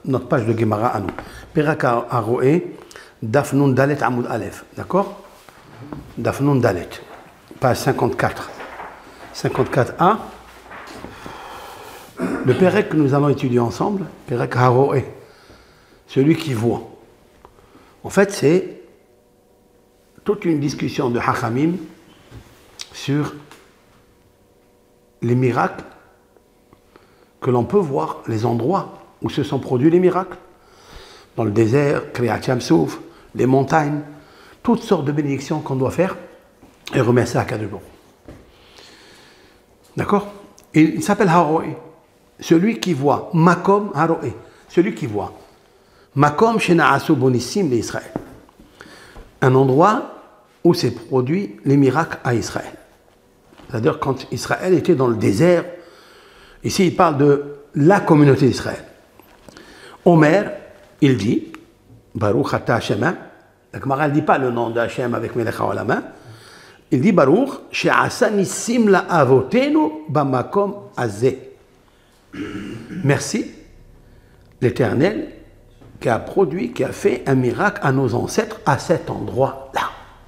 notre page de Gemara à nous. Perak Haroé, Daf Nun Dalet Amoud Aleph. D'accord? Daf Nun Dalet. Page 54. 54a. Le Perek que nous allons étudier ensemble, Perek Haroé, celui qui voit. En fait, c'est toute une discussion de Hachamim sur les miracles que l'on peut voir, les endroits où se sont produits les miracles. Dans le désert, Kriyat Yam-Souf, les montagnes, toutes sortes de bénédictions qu'on doit faire et remercier à Kadosh Baruch Hu. D'accord? Il s'appelle Haroé, celui qui voit. Makom Haroé, celui qui voit. Makom Shena'asu Bonissim d'Israël. Un endroit où s'est produit les miracles à Israël. C'est-à-dire quand Israël était dans le désert. Ici, il parle de la communauté d'Israël. Omer, il dit, Baruch Ata Hashem, la Gemara ne dit pas le nom d'Hachem avec Melech HaOlam, il dit Baruch, She'asa Nissim la Avotenu Bamakom Azeh. Merci, l'Éternel, qui a produit, qui a fait un miracle à nos ancêtres à cet endroit-là.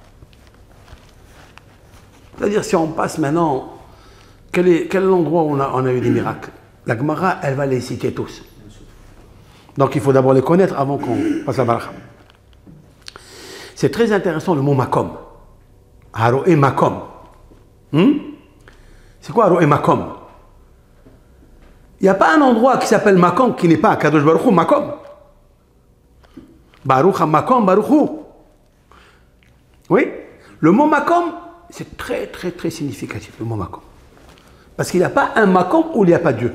C'est-à-dire, si on passe maintenant, quel est l'endroit où on a eu des miracles? La Gemara, elle va les citer tous. Donc, il faut d'abord les connaître avant qu'on passe à Baraka. C'est très intéressant le mot Makom. Haroé Makom. C'est quoi Haroé Makom? Il n'y a pas un endroit qui s'appelle Makom qui n'est pas à Kadosh Baruch Hu, Makom. Baruch HaMakom Baruch Hu. Oui, le mot Makom, c'est très, très, très significatif, le mot Makom. Parce qu'il n'y a pas un Makom où il n'y a pas Dieu.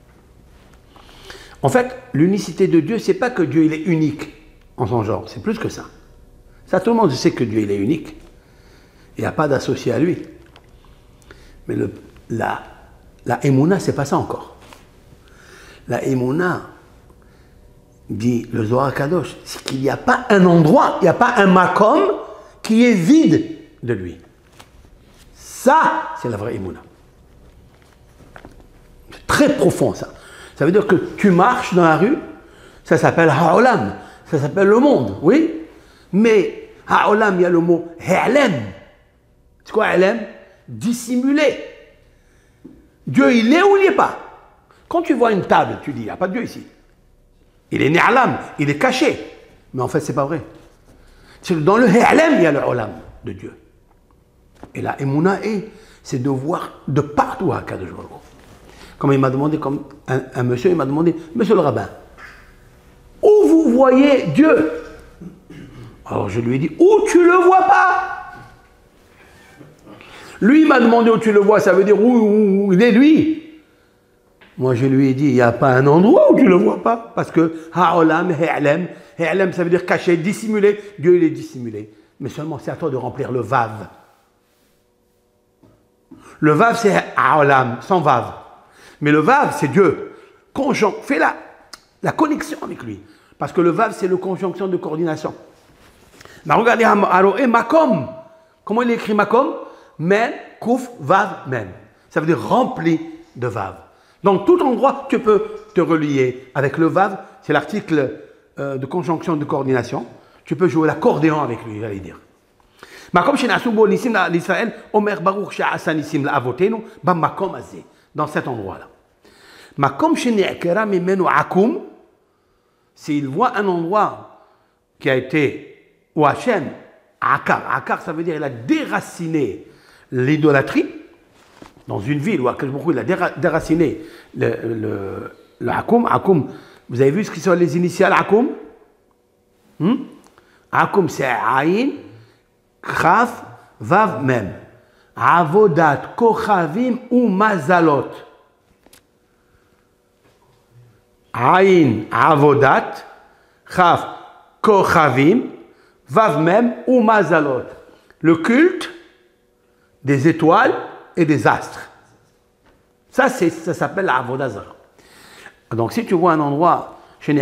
En fait, l'unicité de Dieu, c'est pas que Dieu il est unique en son genre, c'est plus que ça. Ça, tout le monde sait que Dieu il est unique. Il n'y a pas d'associé à lui. Mais la Emouna, c'est pas ça encore. La Emouna, dit le Zohar Kadosh, c'est qu'il n'y a pas un endroit, il n'y a pas un makom qui est vide de lui. Ça, c'est la vraie Emouna. C'est très profond, ça. Ça veut dire que tu marches dans la rue, ça s'appelle Ha'olam, ça s'appelle le monde, oui. Mais Ha'olam, il y a le mot Ha'lem. C'est quoi Ha'lem? Dissimulé. Dieu, il est ou il n'y est pas? Quand tu vois une table, tu dis, il n'y a pas de Dieu ici. Il est Ni'alam, il est caché. Mais en fait, ce n'est pas vrai. Dans le Ha'lem, il y a le Olam de Dieu. Et la Emouna, c'est de voir de partout à Kadosh Baruch Hu. Comme il m'a demandé, comme un monsieur, il m'a demandé, monsieur le rabbin, où vous voyez Dieu? Alors je lui ai dit, où tu ne le vois pas? Lui, il m'a demandé où tu le vois, ça veut dire où il est lui. Moi, je lui ai dit, il n'y a pas un endroit où tu ne le vois pas. Parce que Ha'olam, Ha'lem, Ha'lem, ça veut dire caché, dissimulé. Dieu, il est dissimulé. Mais seulement, c'est à toi de remplir le Vav. Le Vav, c'est Ha'olam, sans Vav. Mais le Vav, c'est Dieu. Fais la connexion avec lui. Parce que le Vav, c'est le conjonction de coordination. Mais regardez, Haroé Makom. Comment il écrit Makom? Men, Kouf, Vav, Men. Ça veut dire rempli de Vav. Donc, tout endroit, tu peux te relier avec le Vav. C'est l'article de conjonction de coordination. Tu peux jouer l'accordéon avec lui, j'allais dire. Makom Shena'asu Bonissim l'Israël, Omer Baruch She'asa Nissim la'avotenu, Bamakom Azeh. Dans cet endroit-là. Makom Shene'ekera Mimenu Akum, s'il voit un endroit qui a été, où Hachem, Akar, ça veut dire il a déraciné l'idolâtrie, dans une ville où il a déraciné le Akum. Akum, vous avez vu ce qui sont les initiales Akum? Akum, c'est Aïn, Kraf, Vav, Mem. Avodat, Kochavim ou Mazalot. Aïn, Avodat, Chaf, Kochavim, Vav Mem ou Mazalot. Le culte des étoiles et des astres. Ça s'appelle la Avodah Zara. Donc si tu vois un endroit,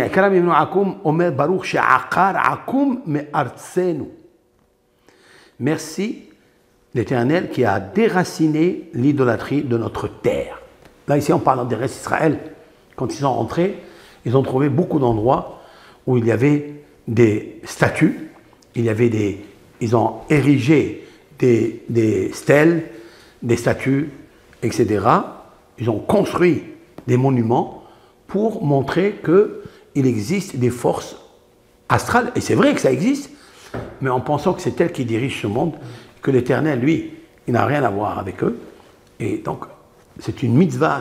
merci l'Éternel qui a déraciné l'idolâtrie de notre terre. Là, ici, on parle des restes d'Israël. Quand ils sont rentrés, ils ont trouvé beaucoup d'endroits où il y avait des statues, ils ont érigé des stèles, des statues, etc. Ils ont construit des monuments pour montrer qu'il existe des forces astrales, et c'est vrai que ça existe, mais en pensant que c'est elle qui dirige ce monde, que l'Éternel, lui, il n'a rien à voir avec eux. Et donc, c'est une mitzvah,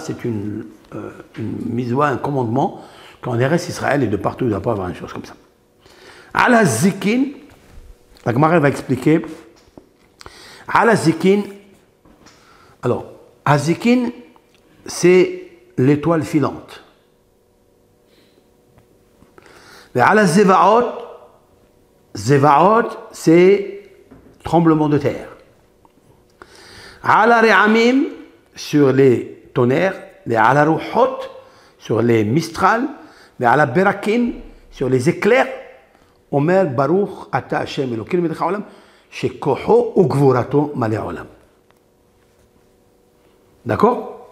un commandement, qu'en RS Israël et de partout, il ne doit pas avoir une chose comme ça. Ala Zikin, la Gemara va expliquer. Ala Zikin, alors, Azikin, c'est l'étoile filante. Mais Ala Zevaot, Zevaot, c'est tremblement de terre. Ala Re'amim, sur les tonnerres, les Ala Ruhot, sur les Mistral, les Ala Berakin, sur les éclairs. Omer Baruch Ata Hashem Elokim Melech Haolam, Shekoho Ugvurato Malei Olam. D'accord?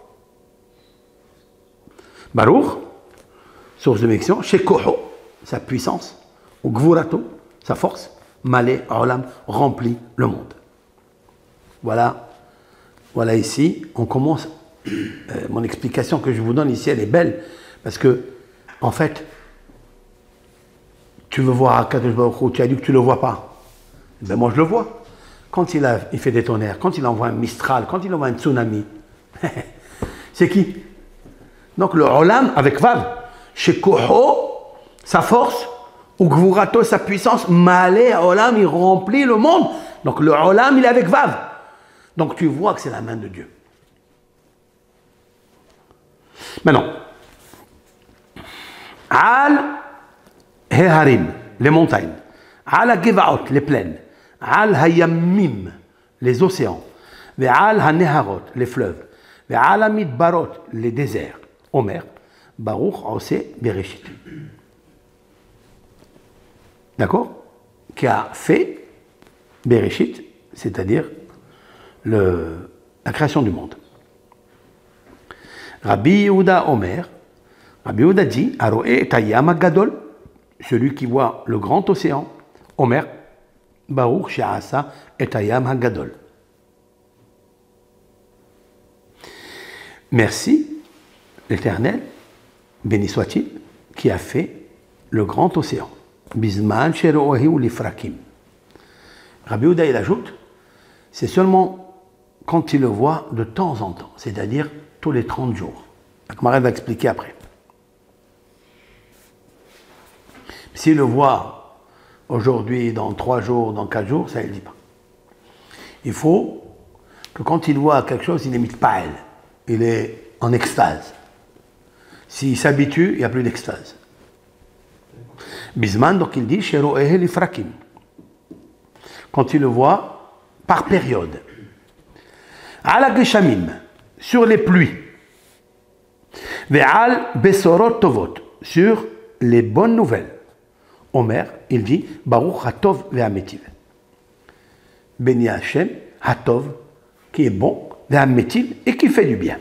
Baruch, source de bénédiction, Shekoho, sa puissance, Ugvurato, sa force, Malei Olam, remplit le monde. Voilà ici, on commence. Mon explication que je vous donne ici, elle est belle, parce que, en fait, tu veux voir Akadosh Baruch Hu, tu as dit que tu ne le vois pas. Ben moi je le vois. Quand il fait des tonnerres, quand il envoie un Mistral, quand il envoie un tsunami, c'est qui? Donc le Olam avec Vav, Shekoho, sa force, ou Gvurato, sa puissance, Malei Olam, il remplit le monde. Donc le Olam, il est avec Vav. Donc tu vois que c'est la main de Dieu. Maintenant, Al Heharim, les montagnes. Al Gevaot, les plaines. Al Hayamim, les océans. Al Haneharot, les fleuves. Al Amidbarot, les déserts. Omer, Baruch Ose Bereshit. D'accord? Qui a fait Bereshit, c'est-à-dire la création du monde. Rabbi Yehuda Omer, Rabbi Yehuda dit, Aroé Tayam Agadol, celui qui voit le grand océan, Omer, Baruch She'asa Etayam Hagadol. Merci, l'Éternel, béni soit-il, qui a fait le grand océan. Bisman Sherohi ou Lifrakim. Rabbi Yehuda, il ajoute, c'est seulement quand il le voit de temps en temps, c'est-à-dire tous les 30 jours. La Gemara va expliquer après. S'il le voit aujourd'hui, dans 3 jours, dans 4 jours, ça ne le dit pas. Il faut que quand il voit quelque chose, il n'imite pas elle. Il est en extase. S'il s'habitue, il n'y a plus d'extase. Bisman, donc il dit, Sheroehe Lifrakim. Quand il le voit, par période. Ala Geshamim, sur les pluies. Ve'al Besorot Tovot, sur les bonnes nouvelles. Omer, il dit, Baruch Hatov ve'ametiv. Béni Hashem, Hatov, qui est bon, ve'ametiv, et qui fait du bien.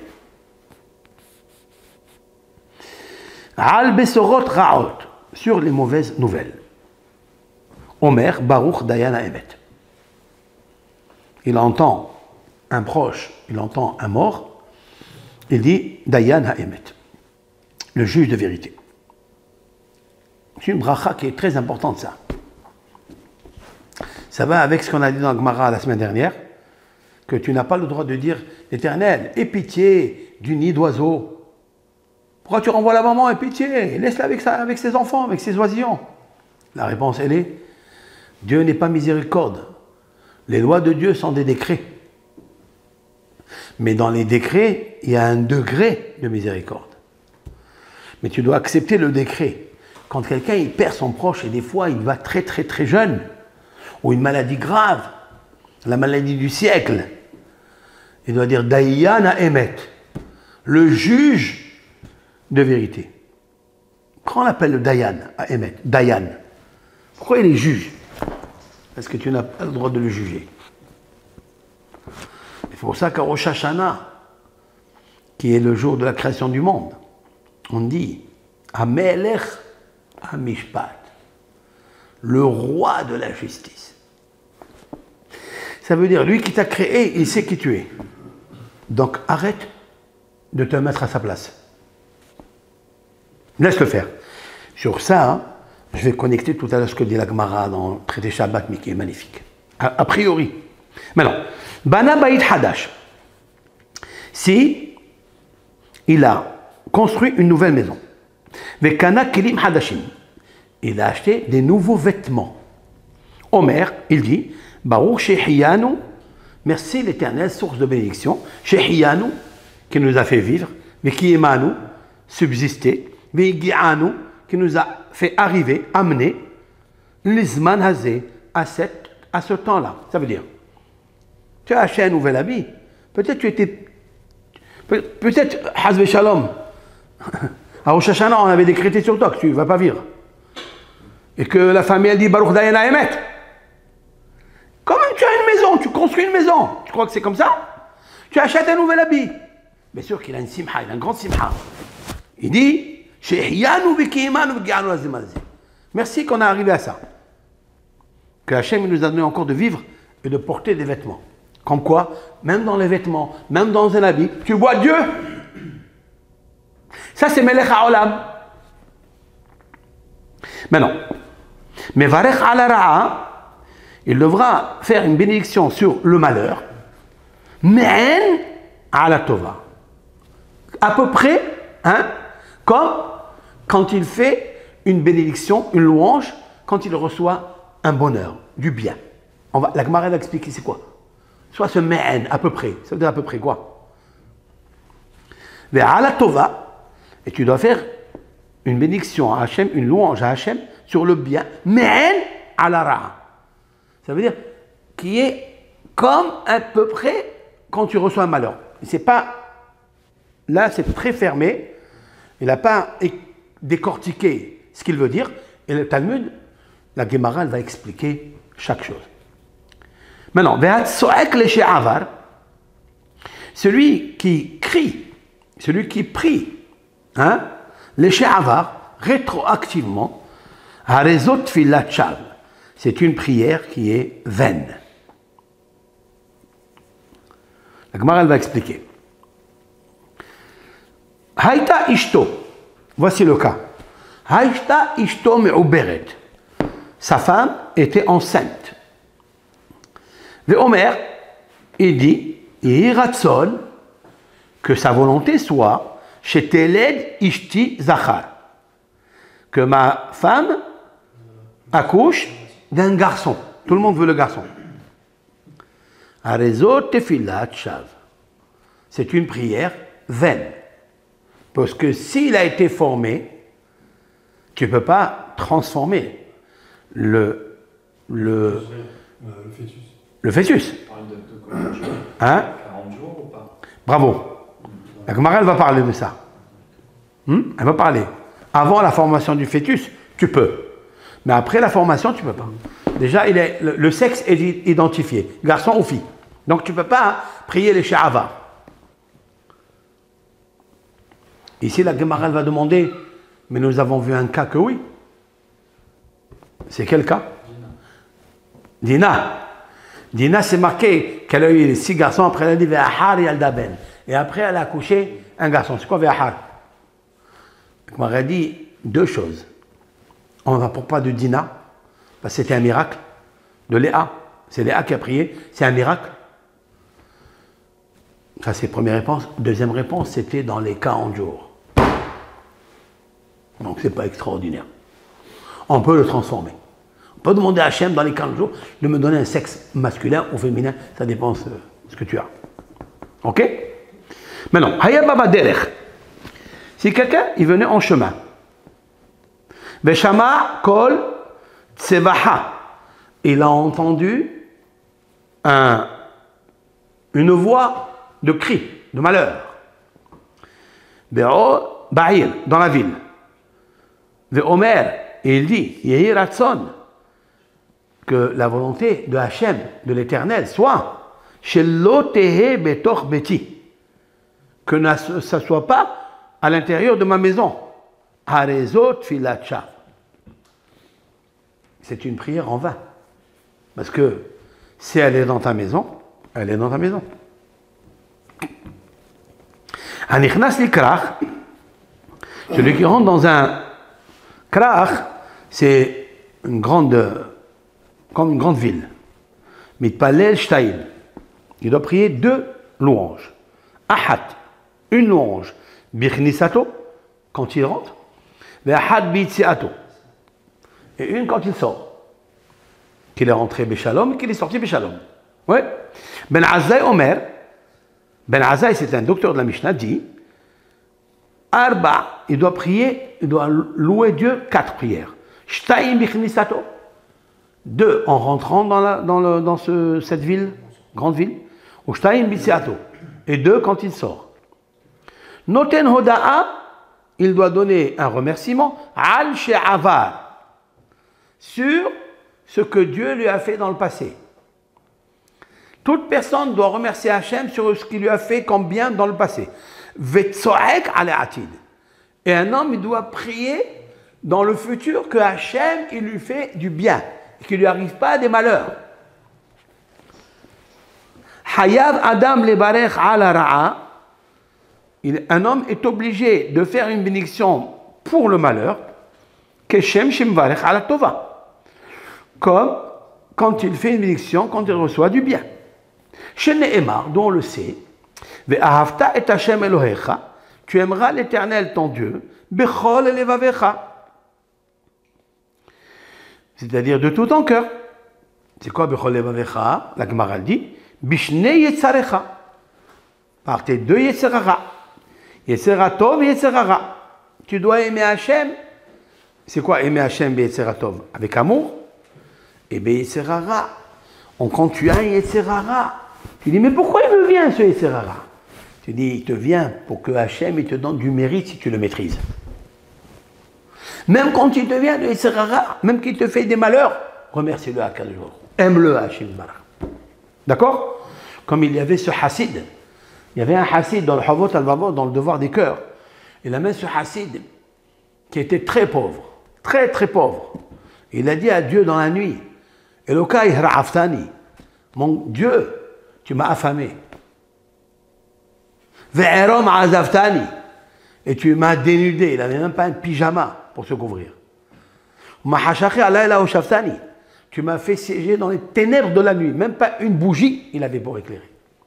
Al Besorot Ra'ot, sur les mauvaises nouvelles. Omer, Baruch Dayan Ha'emet. Il entend un proche, il entend un mort, il dit Dayan Ha'emet, le juge de vérité. C'est une bracha qui est très importante, ça. Ça va avec ce qu'on a dit dans Gemara la semaine dernière, que tu n'as pas le droit de dire l'Éternel, aie pitié du nid d'oiseau. Pourquoi tu renvoies la maman, aie pitié, laisse-la avec ses enfants, avec ses oisillons. La réponse, elle est Dieu n'est pas miséricorde. Les lois de Dieu sont des décrets. Mais dans les décrets, il y a un degré de miséricorde. Mais tu dois accepter le décret. Quand quelqu'un il perd son proche, et des fois il va très très très jeune, ou une maladie grave, la maladie du siècle, il doit dire Dayan Ha'emet, le juge de vérité. Pourquoi on l'appelle le Dayan Ha'emet, Dayan? Pourquoi il est juge? Parce que tu n'as pas le droit de le juger. C'est pour ça qu'à Rosh Hashanah, qui est le jour de la création du monde, on dit Amelech Amishpat, le roi de la justice. Ça veut dire, lui qui t'a créé, il sait qui tu es. Donc arrête de te mettre à sa place. Laisse-le faire. Sur ça, hein, je vais connecter tout à l'heure ce que dit la Gemara dans le traité Shabbat, mais qui est magnifique. A priori. Maintenant, Bana Baït Hadash. Si il a construit une nouvelle maison, Vekana Kilim Hadashim, il a acheté des nouveaux vêtements. Omer, il dit, Baruch Shehiyanu, merci l'Éternel, source de bénédiction, Shehiyanu, qui nous a fait vivre, Vekiyemanu, subsister, Vegianu, qui nous a fait arriver, amener, Lizman Hazé, à ce temps-là. Ça veut dire, tu as acheté un nouvel habit, peut-être tu étais, peut-être, Hazve Shalom, à Rosh Hashanah, on avait décrété sur toi que tu ne vas pas vivre. Et que la famille, elle dit, Baruch Dayana Emet. Quand même, tu as une maison, tu construis une maison. Tu crois que c'est comme ça? Tu achètes un nouvel habit. Bien sûr qu'il a une simha, il a un grand simha. Il dit, merci qu'on est arrivé à ça. Que Hachem nous a donné encore de vivre et de porter des vêtements. Comme quoi, même dans les vêtements, même dans un habit, tu vois Dieu. Ça, c'est Melech HaOlam. Maintenant, Mevarech ala ra'a, il devra faire une bénédiction sur le malheur. Me'en ala tova. À peu près, hein, comme quand il fait une bénédiction, une louange, quand il reçoit un bonheur, du bien. La Gemara va expliquer c'est quoi. Soit ce me'en, à peu près. Ça veut dire à peu près quoi? Ve'ala tova. Et tu dois faire une bénédiction à Hachem, une louange à Hachem sur le bien, mais à la ra'a. Ça veut dire qui est comme à peu près quand tu reçois un malheur. C'est pas, là c'est très fermé, il n'a pas décortiqué ce qu'il veut dire, et le Talmud, la Gemara, elle va expliquer chaque chose. Maintenant, celui qui crie, celui qui prie, hein, les she'avar, rétroactivement, Harezot Tfilat Shav, c'est une prière qui est vaine. La Gemara, elle va expliquer. Haïta Ishto, voici le cas. Haïta Ishto Me'uberet, sa femme était enceinte. Le Omer, il dit, Yiratson, que sa volonté soit chez Teled Ishti Zachar, que ma femme accouche d'un garçon. Tout le monde veut le garçon. Arezot Tefilat Shav. C'est une prière vaine. Parce que s'il a été formé, tu ne peux pas transformer le fœtus. Le fœtus. Hein? 40 jours ou pas? Bravo. La Gemara, elle va parler de ça. Elle va parler. Avant la formation du fœtus, tu peux. Mais après la formation, tu ne peux pas. Déjà, le sexe est identifié, garçon ou fille. Donc, tu ne peux pas prier les she'avar. Ici, la Gemara, elle va demander, mais nous avons vu un cas que oui. C'est quel cas? Dina. Dina, c'est marqué qu'elle a eu 6 garçons, après elle a dit Ve'ahar et Aldaben. Et après, elle a accouché un garçon. C'est quoi Ve'ahar? Elle m'a dit 2 choses. On ne va pas de Dina, parce que c'était un miracle. De Léa. C'est Léa qui a prié. C'est un miracle. Ça, c'est la première réponse. Deuxième réponse, c'était dans les 40 jours. Donc, ce n'est pas extraordinaire. On peut le transformer. On peut demander à Hachem dans les 40 jours de me donner un sexe masculin ou féminin. Ça dépend de ce que tu as. Ok? Maintenant, Haya Baba Derech. Si quelqu'un, il venait en chemin. Veshama Kol Tsevaha. Il a entendu une voix de cri, de malheur. Be'o Ba'ir, dans la ville. Ve'omer, et il dit, Yehi Ratson, que la volonté de Hachem, de l'Éternel, soit Shelo Tehe Betor Beti, que ça ne soit pas à l'intérieur de ma maison. Harezot Tfilat Shav. C'est une prière en vain. Parce que si elle est dans ta maison, elle est dans ta maison. Anichnas li krach, celui qui rentre dans un krach, c'est une grande, comme une grande ville. Mitpalel shtaim. Il doit prier 2 louanges. Ahad, une louange. Bichnisato, quand il rentre. Ve'ahad bi'tziato. Et une quand il sort. Qu'il est rentré Béchalom, qu'il est sorti Béchalom. Ouais. Ben Azai Omer, Ben Azai, c'est un docteur de la Mishnah, dit Arba, il doit prier, il doit louer Dieu 4 prières. Shtaim bichnisato, 2 en rentrant dans cette ville, grande ville. Ou Shtaim bitziato, et 2 quand il sort. Noten Hoda'a, il doit donner un remerciement Al She'avar, sur ce que Dieu lui a fait dans le passé. Toute personne doit remercier Hachem sur ce qu'il lui a fait comme bien dans le passé. Vetsoek ale atid. Et un homme, il doit prier dans le futur que Hachem, il lui fait du bien, et qu'il ne lui arrive pas des malheurs. Hayav Adam lebarech ala ra'a. Un homme est obligé de faire une bénédiction pour le malheur, keshem shemvarech ala tova. Comme quand il fait une bénédiction, quand il reçoit du bien. Chez Nehemar, dont on le sait, Ve'ahavta et Hashem Elohecha, tu aimeras l'Éternel ton Dieu, Bechol elevavecha, c'est-à-dire de tout ton cœur. C'est quoi Bechol elevavecha? La Gemara dit, Bishne Yetzarecha, par tes 2 Yetzerara, Yetzeratov et Yetzerara. Tu dois aimer Hashem. C'est quoi aimer Hashem et Yetzeratov? Avec amour. Et bien, Yetzerara, quand tu as un Yetzerara, tu dis, mais pourquoi il me vient ce Yetzerara? Tu dis, il te vient pour que Hachem il te donne du mérite si tu le maîtrises. Même quand il te vient de Yetzerara, même qu'il te fait des malheurs, remercie-le à 4 jours. Aime-le Hachem Barak. D'accord? Comme il y avait ce Hassid. Il y avait un Hassid dans le Havot al-Vavot, dans le devoir des cœurs. Il a même ce Hassid qui était très pauvre. Très, très pauvre. Il a dit à Dieu dans la nuit, Elokai ra'aftani, mon Dieu, tu m'as affamé. Ve'erom azaftani, et tu m'as dénudé. Il n'avait même pas un pyjama pour se couvrir. Mahashachi alayla oshaftani, tu m'as fait siéger dans les ténèbres de la nuit. Même pas une bougie, il avait pour éclairer.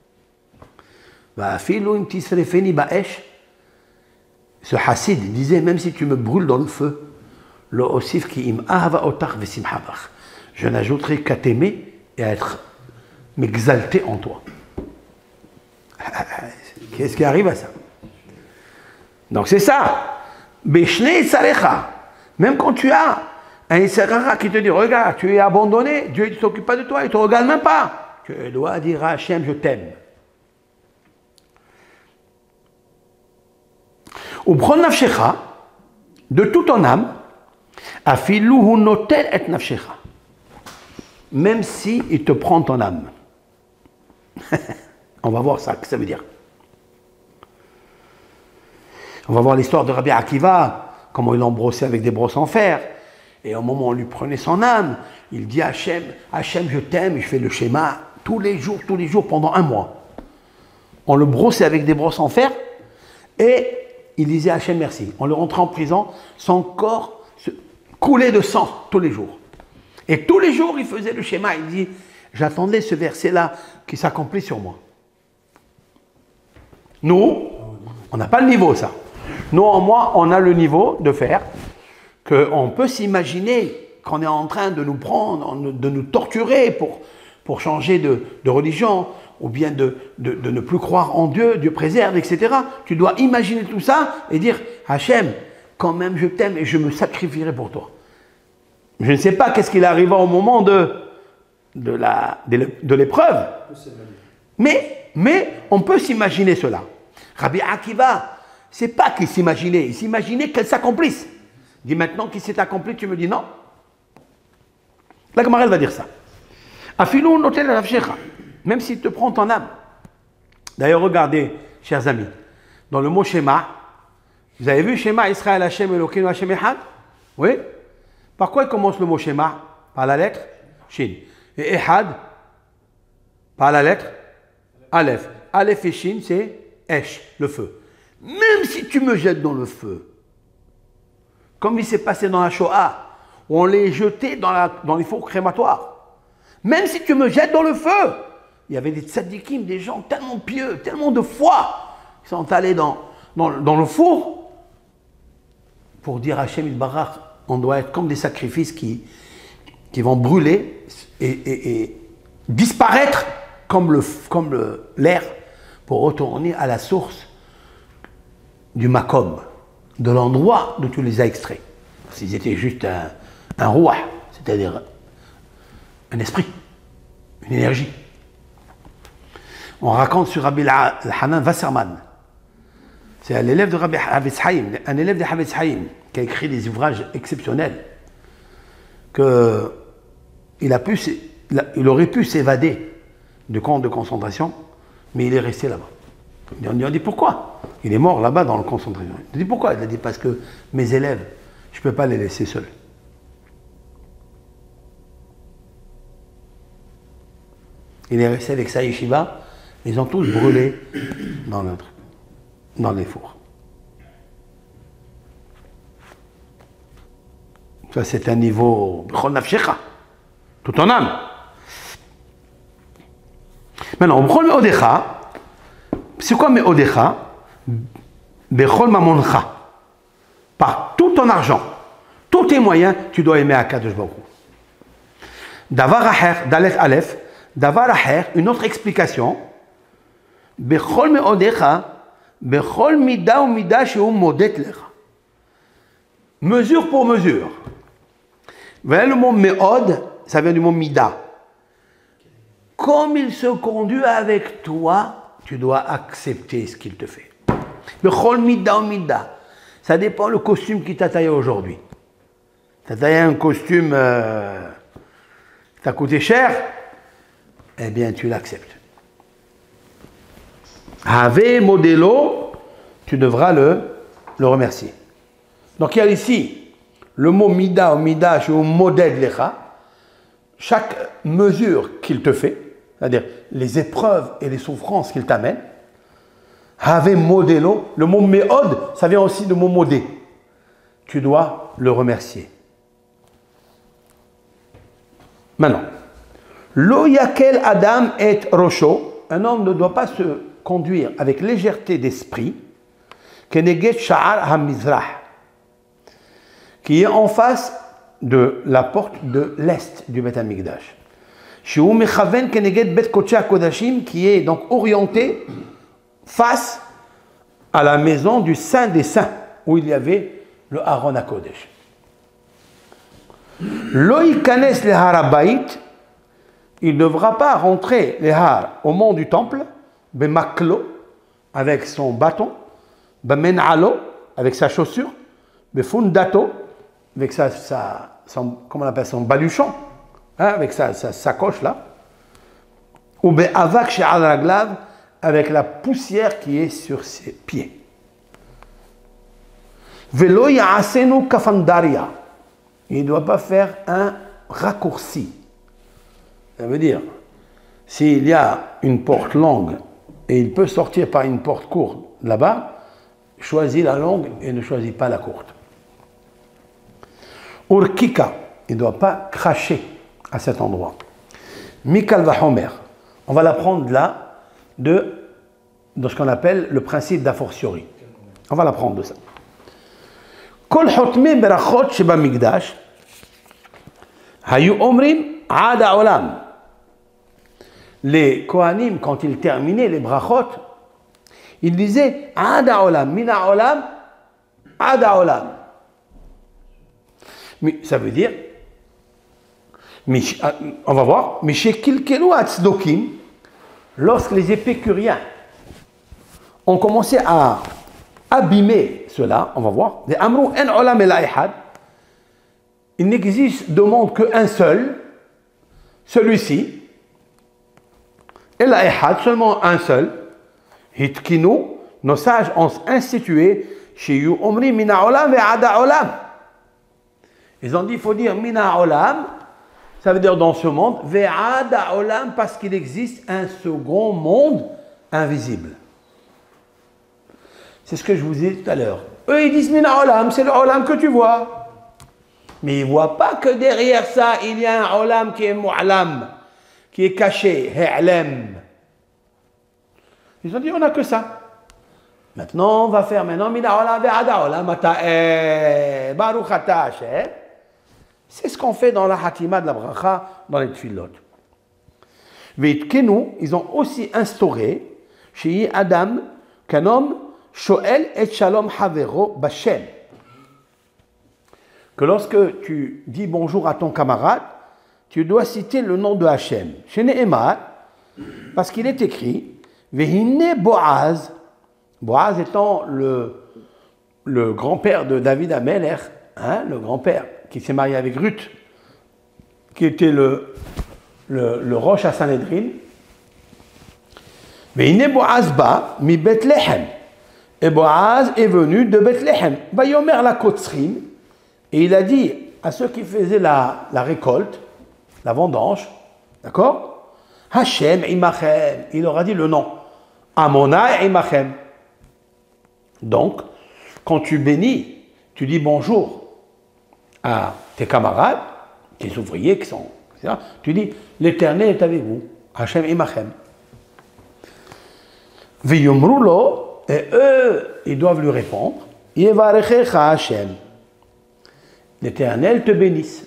Va'afilu tisrefeni ba'esh, ce Hassid disait, même si tu me brûles dans le feu, lo osif ki im ahava otach vesimcha bach, je n'ajouterai qu'à t'aimer et à être m'exalter en toi. Qu'est-ce qui arrive à ça? Donc c'est ça. Beshne Tzarecha. Même quand tu as un Yitzhara qui te dit, regarde, tu es abandonné, Dieu ne s'occupe pas de toi, il ne te regarde même pas. Tu dois dire à Hachem, je t'aime. Ou prends nafshecha, de toute ton âme, afiluhu notel et nafshecha. Même si il te prend ton âme. On va voir ça, que ça veut dire. On va voir l'histoire de Rabbi Akiva, comment il l'embrossait avec des brosses en fer. Et au moment où on lui prenait son âme, il dit à Hachem, Hachem, je t'aime, et je fais le schéma tous les jours, pendant 1 mois. On le brossait avec des brosses en fer, et il disait à Hachem merci. On le rentrait en prison, son corps coulait de sang tous les jours. Et tous les jours, il faisait le schéma. Il dit, j'attendais ce verset-là qui s'accomplit sur moi. Nous, on n'a pas le niveau, ça. Nous, en moi, on a le niveau de faire qu'on peut s'imaginer qu'on est en train de nous prendre, de nous torturer pour changer de religion, ou bien de ne plus croire en Dieu, Dieu préserve, etc. Tu dois imaginer tout ça et dire, Hachem, quand même je t'aime et je me sacrifierai pour toi. Je ne sais pas qu'est-ce qu'il arriva au moment de l'épreuve. Mais on peut s'imaginer cela. Rabbi Akiva, c'est pas qu'il s'imaginait, il s'imaginait qu'elle s'accomplisse. Il dit maintenant qu'il s'est accompli, tu me dis non. La Gemara va dire ça. Afilou notel nafshecha, même s'il te prend ton âme. D'ailleurs, regardez, chers amis, dans le mot schéma, Vous avez vu Shema Israël Hashem Elokeinu Hashem Echad? Oui. Par quoi il commence le mot Shema? Par la lettre Shin. Et Echad? Par la lettre Aleph. Aleph et Shin, c'est Esh, le feu. Même si tu me jettes dans le feu, comme il s'est passé dans la Shoah, où on les jetait dans les fours crématoires, même si tu me jettes dans le feu, il y avait des tzadikim, des gens tellement pieux, tellement de foi, qui sont allés dans le four pour dire à Hachem Yitbarach, on doit être comme des sacrifices qui vont brûler et disparaître comme l'air pour retourner à la source du makom, de l'endroit d'où tu les as extraits. S'ils étaient juste un rouah, c'est-à-dire un esprit, une énergie. On raconte sur Rabbi Hanan Wasserman, c'est un élève de Rabbi Havetz Haim, un élève de Havetz Haim, qui a écrit des ouvrages exceptionnels, qu'il aurait pu s'évader du camp de concentration, mais il est resté là-bas. On dit pourquoi? Il est mort là-bas dans le concentration. Il dit pourquoi? Il a dit parce que mes élèves, je ne peux pas les laisser seuls. Il est resté avec sa yeshiva, ils ont tous brûlé dans les fours. Ça, c'est un niveau tout en âme. Maintenant, on prend le Odecha. C'est quoi Me'odecha? Bechol mamoncha. Par tout ton argent, tous tes moyens, tu dois aimer Akadosh Baruch Hu. Davar acher, Dalet Aleph, Davar acher, une autre explication. Bechol me'odecha, bechol mida ou mida sheu modet lecha. Mesure pour mesure. Vous voyez le mot me'od, ça vient du mot mida. Comme il se conduit avec toi, tu dois accepter ce qu'il te fait. Bechol mida ou mida. Ça dépend le costume qui t'a taillé aujourd'hui. T'as taillé un costume qui t'a coûté cher, eh bien tu l'acceptes. Have modelo, tu devras le remercier. Donc il y a ici le mot mida ou mida ou modèle lecha, chaque mesure qu'il te fait, c'est-à-dire les épreuves et les souffrances qu'il t'amène. Have modelo, le mot meod, ça vient aussi du mot modé. Tu dois le remercier. Maintenant, lo yakel adam et rosho, un homme ne doit pas se conduire avec légèreté d'esprit, keneget sha'ar hamizrah, qui est en face de la porte de l'est du Beth Amikdash. Sheu mechaven keneget bet kodesh kodashim, qui est donc orienté face à la maison du Saint des Saints, où il y avait le Aaron HaKodesh. Lo yikanes le harabait, il ne devra pas rentrer les har au mont du temple, bemaklo, avec son bâton, bemenalo, avec sa chaussure, befundato, avec son, comment on appelle, son baluchon, hein, avec sa sacoche là, ou be'avak she'al raglav, avec la poussière qui est sur ses pieds. Velo ya'asenu kafandaria. Il ne doit pas faire un raccourci. Ça veut dire, s'il y a une porte longue et il peut sortir par une porte courte là-bas, choisis la longue et ne choisis pas la courte. Urkika, il ne doit pas cracher à cet endroit. Mikal vahomer, on va l'apprendre là de ce qu'on appelle le principe d'a fortiori. On va l'apprendre de ça. Kol hotme berachot sheba migdash hayu omrim ada olam. Les Kohanim, quand ils terminaient les brachot, ils disaient ada olam, mina olam, ada olam. Mais ça veut dire, on va voir, mais chez Kilkelu Atzdokim, lorsque les épicuriens ont commencé à abîmer cela, on va voir, les Amrou en olam el ahad, il n'existe de monde qu'un seul, celui-ci, el ahad, seulement un seul, hitkinu, nos sages ont institué Shiyu omri mina olam ve'ada olam. Ils ont dit, il faut dire mina olam, ça veut dire dans ce monde, ve'ada olam, parce qu'il existe un second monde invisible. C'est ce que je vous ai dit tout à l'heure. Eux, ils disent mina olam, c'est le olam que tu vois. Mais ils ne voient pas que derrière ça, il y a un olam qui est mu'alam, qui est caché, he'lem. Ils ont dit, on n'a que ça. Maintenant, on va faire maintenant mina olam ve'ada olam, baruch ata Hashem. C'est ce qu'on fait dans la Hatima de la Bracha, dans les Tfilot. Veitkenu, ils ont aussi instauré, chez Adam, qu'un homme, Shoel et Shalom Havero Bashem. Que lorsque tu dis bonjour à ton camarade, tu dois citer le nom de Hachem. Chez Nehemar, parce qu'il est écrit, Vehine Boaz, Boaz étant le grand-père de David Amelech, hein, le grand-père, qui s'est marié avec Ruth, qui était le roche à Sanhedrin. Mais il n'est Boaz ba mi Bethléem. Et Boaz est venu de Bethléem. Bayomer la Kotzrim. Et il a dit à ceux qui faisaient la récolte, la vendange, d'accord? Hashem imachem. Il leur a dit le nom. Amona imachem. Donc, quand tu bénis, tu dis bonjour à tes camarades, tes ouvriers qui sont, etc. Tu dis, l'Éternel est avec vous. Hashem imachem. Viyumrulo, et eux, ils doivent lui répondre, Yevarechecha Hashem. L'Éternel te bénisse.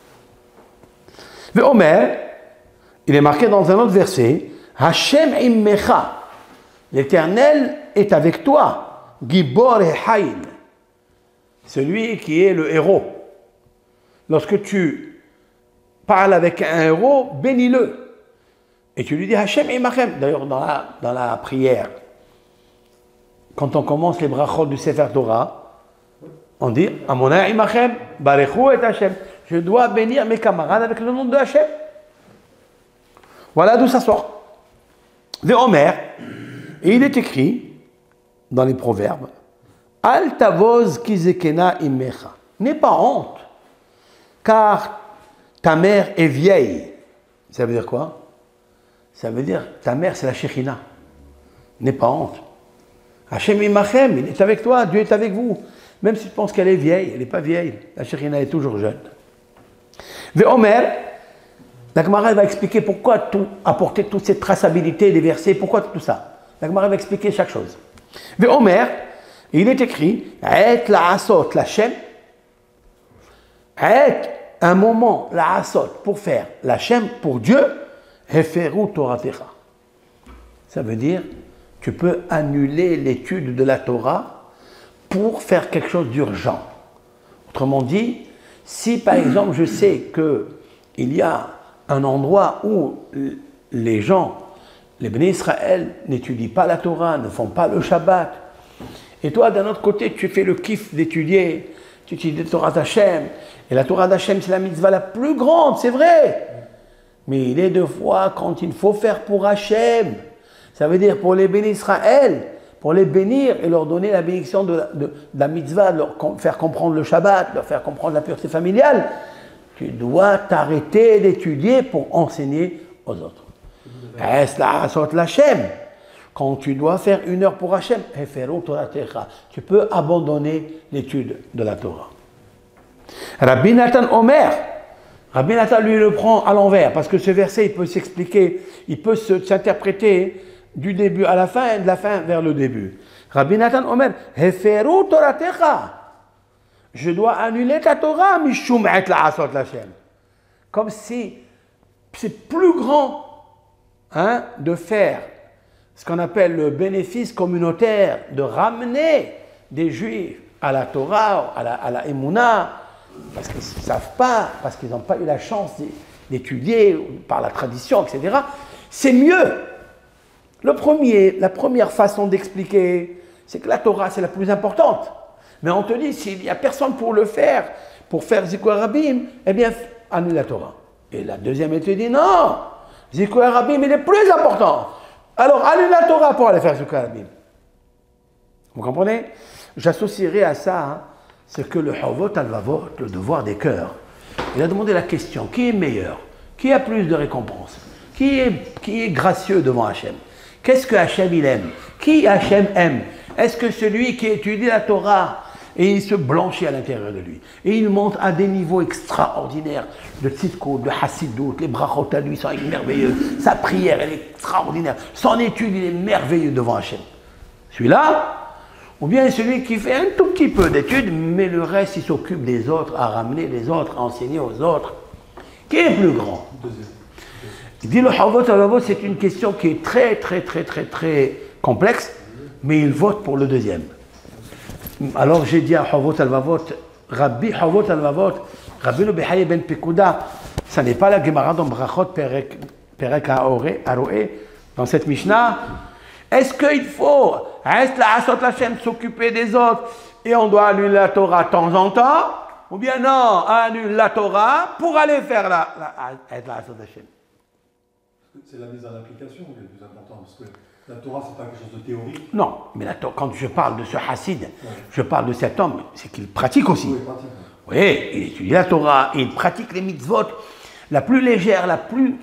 Veomer, il est marqué dans un autre verset, Hashem immecha. L'Éternel est avec toi. Gibor et Haïl. Celui qui est le héros. Lorsque tu parles avec un héros, bénis-le. Et tu lui dis Hashem imachem. D'ailleurs, dans la prière, quand on commence les brachot du Sefer Torah, on dit Amona imachem, barechu et Hashem. Je dois bénir mes camarades avec le nom de Hashem. Voilà d'où ça sort. De Omer, et il est écrit dans les proverbes Al tavoz kizekena immecha. N'aie pas honte, car ta mère est vieille. Ça veut dire quoi? Ça veut dire ta mère c'est la Shekhinah. N'aie pas honte. Hashem imachem, il est avec toi, Dieu est avec vous. Même si tu penses qu'elle est vieille, elle n'est pas vieille. La Shekhinah est toujours jeune. Ve'omer, la Gemara va expliquer pourquoi apporter toute cette traçabilité des versets, pourquoi tout ça. La Gemara va expliquer chaque chose. Ve'omer, il est écrit, et la asot la Shem, et un moment, la asot, pour faire la Shem, pour Dieu, heferu toratecha. Ça veut dire, tu peux annuler l'étude de la Torah pour faire quelque chose d'urgent. Autrement dit, si par exemple je sais qu'il y a un endroit où les gens, les Béné Israël, n'étudient pas la Torah, ne font pas le Shabbat, et toi d'un autre côté tu fais le kiff d'étudier, tu étudies la Torah d'Hachem, et la Torah d'Hachem c'est la mitzvah la plus grande, c'est vrai, mais il est de fois quand il faut faire pour Hachem, ça veut dire pour les Béné Israël, pour les bénir et leur donner la bénédiction de la mitzvah, de leur faire comprendre le Shabbat, de leur faire comprendre la pureté familiale, tu dois t'arrêter d'étudier pour enseigner aux autres. Quand tu dois faire 1 heure pour Hachem, tu peux abandonner l'étude de la Torah. Rabbi Nathan Omer, Rabbi Nathan lui le prend à l'envers, parce que ce verset il peut s'expliquer, il peut s'interpréter du début à la fin et de la fin vers le début. Rabbi Nathan Omer, Heferu Toratecha. Je dois annuler ta Torah, Mishum et la Asot Lachem. Comme si c'est plus grand de faire ce qu'on appelle le bénéfice communautaire, de ramener des Juifs à la Torah, à la Emouna, parce qu'ils ne savent pas, parce qu'ils n'ont pas eu la chance d'étudier par la tradition, etc. C'est mieux. La première façon d'expliquer, c'est que la Torah, c'est la plus importante. Mais on te dit, s'il n'y a personne pour le faire, pour faire Zikoué Rabim, eh bien, annule la Torah. Et la deuxième, elle te dit, non, Zikoué Rabim, il est plus important. Alors, annule la Torah pour aller faire Zikoué Rabim. Vous comprenez? j'associerai à ça ce que le Havot al-Vavot, le devoir des cœurs. Il a demandé la question, qui est meilleur? Qui a plus de récompenses? Qui est gracieux devant Hachem? Qu'est-ce que Hachem il aime? Qui Hachem aime? Est-ce que celui qui étudie la Torah et il se blanchit à l'intérieur de lui et il monte à des niveaux extraordinaires de tzidkut, de hassidout, les brachot à lui sont merveilleux, sa prière elle est extraordinaire, son étude il est merveilleux devant Hachem. Celui-là, ou bien celui qui fait un tout petit peu d'études, mais le reste il s'occupe des autres, à ramener les autres, à enseigner aux autres. Qui est plus grand? Il dit le Havot al-Vavot, c'est une question qui est très complexe, mais il vote pour le deuxième. Alors j'ai dit à Havot al-Vavot, Rabbi Havot al-Vavot, Rabbi Behaye ben Pekouda, ça n'est pas la Gemara dans Brachot Perek Aroé, dans cette Mishnah. Est-ce qu'il faut s'occuper des autres et on doit annuler la Torah de temps en temps? Ou bien non, annule la Torah pour aller faire la Asot Hashem? C'est la mise en application qui est le plus important, parce que la Torah, c'est pas quelque chose de théorique. Non, mais quand je parle de ce hassid, je parle de cet homme, c'est qu'il pratique aussi. Oui, pratique. Oui, il étudie la Torah, il pratique les mitzvot, la plus légère, la plus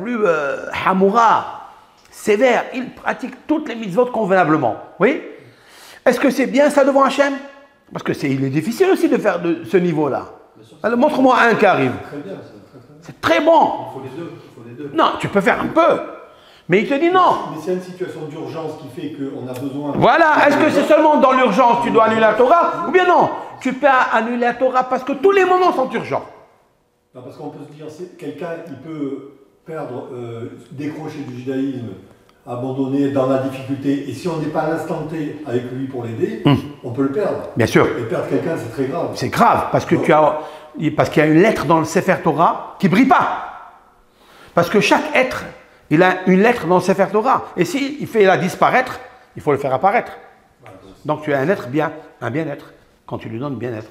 hamoura, sévère, il pratique toutes les mitzvot convenablement. Oui. Est-ce que c'est bien ça devant Hachem? Parce que il est difficile aussi de faire de ce niveau-là. Alors montre-moi un qui arrive. Très bien, c'est très bon. Il faut les deux. Non, tu peux faire un peu. Mais il te dit non. Mais c'est une situation d'urgence qui fait qu'on a besoin... Voilà, est-ce que c'est seulement dans l'urgence tu dois annuler la Torah? Ou bien non, tu peux annuler la Torah parce que tous les moments sont urgents. Non, parce qu'on peut se dire, quelqu'un il peut perdre, décrocher du judaïsme, abandonner dans la difficulté, et si on n'est pas à l'instant T avec lui pour l'aider, on peut le perdre. Bien sûr. Et perdre quelqu'un, c'est très grave. C'est grave, parce que parce qu'il y a une lettre dans le Sefer Torah qui ne brille pas. Parce que chaque être, il a une lettre dans le Sefer Torah. Et s'il fait la disparaître, il faut le faire apparaître. Donc tu as un être bien, un bien-être, quand tu lui donnes bien-être.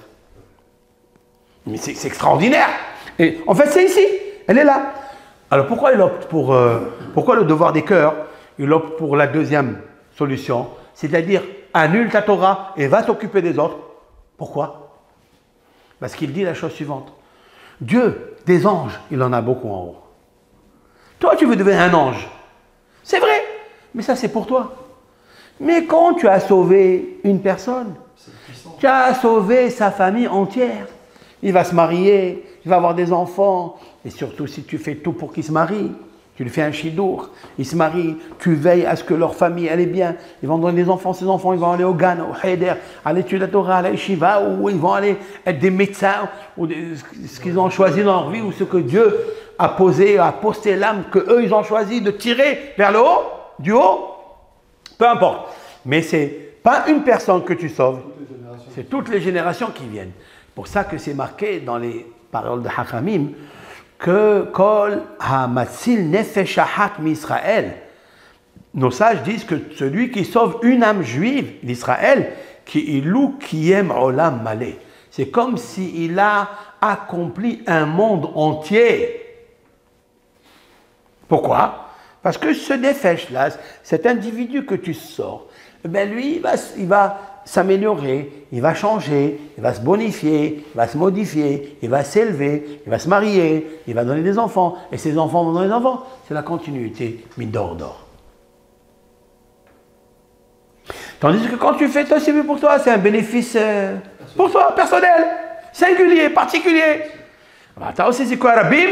Mais c'est extraordinaire. Et en fait, c'est ici, elle est là. Alors pourquoi il opte pour... pourquoi le devoir des cœurs? Il opte pour la deuxième solution, c'est-à-dire annule ta Torah et va t'occuper des autres. Pourquoi? Parce qu'il dit la chose suivante. Dieu, des anges, il en a beaucoup en haut. Toi, tu veux devenir un ange. C'est vrai, mais ça c'est pour toi. Mais quand tu as sauvé une personne, tu as sauvé sa famille entière. Il va se marier, il va avoir des enfants. Et surtout, si tu fais tout pour qu'il se marie, tu lui fais un chidour, il se marie, tu veilles à ce que leur famille elle est bien. Ils vont donner des enfants, ces enfants, ils vont aller au Gan, au Heider, à l'étude de la Torah, à la Yeshiva, ou ils vont aller être des médecins, ou ce qu'ils ont choisi dans leur vie, ou ce que Dieu a posté l'âme qu'eux ils ont choisi de tirer vers le haut, du haut, peu importe. Mais c'est pas une personne que tu sauves, c'est toutes les générations qui viennent. C'est pour ça que c'est marqué dans les paroles de Hachamim que Kol Hamatzil Nefesh Ahat Misraël. Nos sages disent que celui qui sauve une âme juive d'Israël, qui ilou qui aime Olam Malé, c'est comme s'il a accompli un monde entier. Pourquoi? Parce que ce Nefesh-là, cet individu que tu sors, ben lui, il va s'améliorer, il va changer, il va se bonifier, il va se modifier, il va s'élever, il va se marier, il va donner des enfants, et ses enfants vont donner des enfants. C'est la continuité, d'or. Tandis que quand tu fais toi, c'est mieux pour toi, c'est un bénéfice pour toi, personnel, singulier, particulier. Tu as aussi, c'est quoi, Rabim?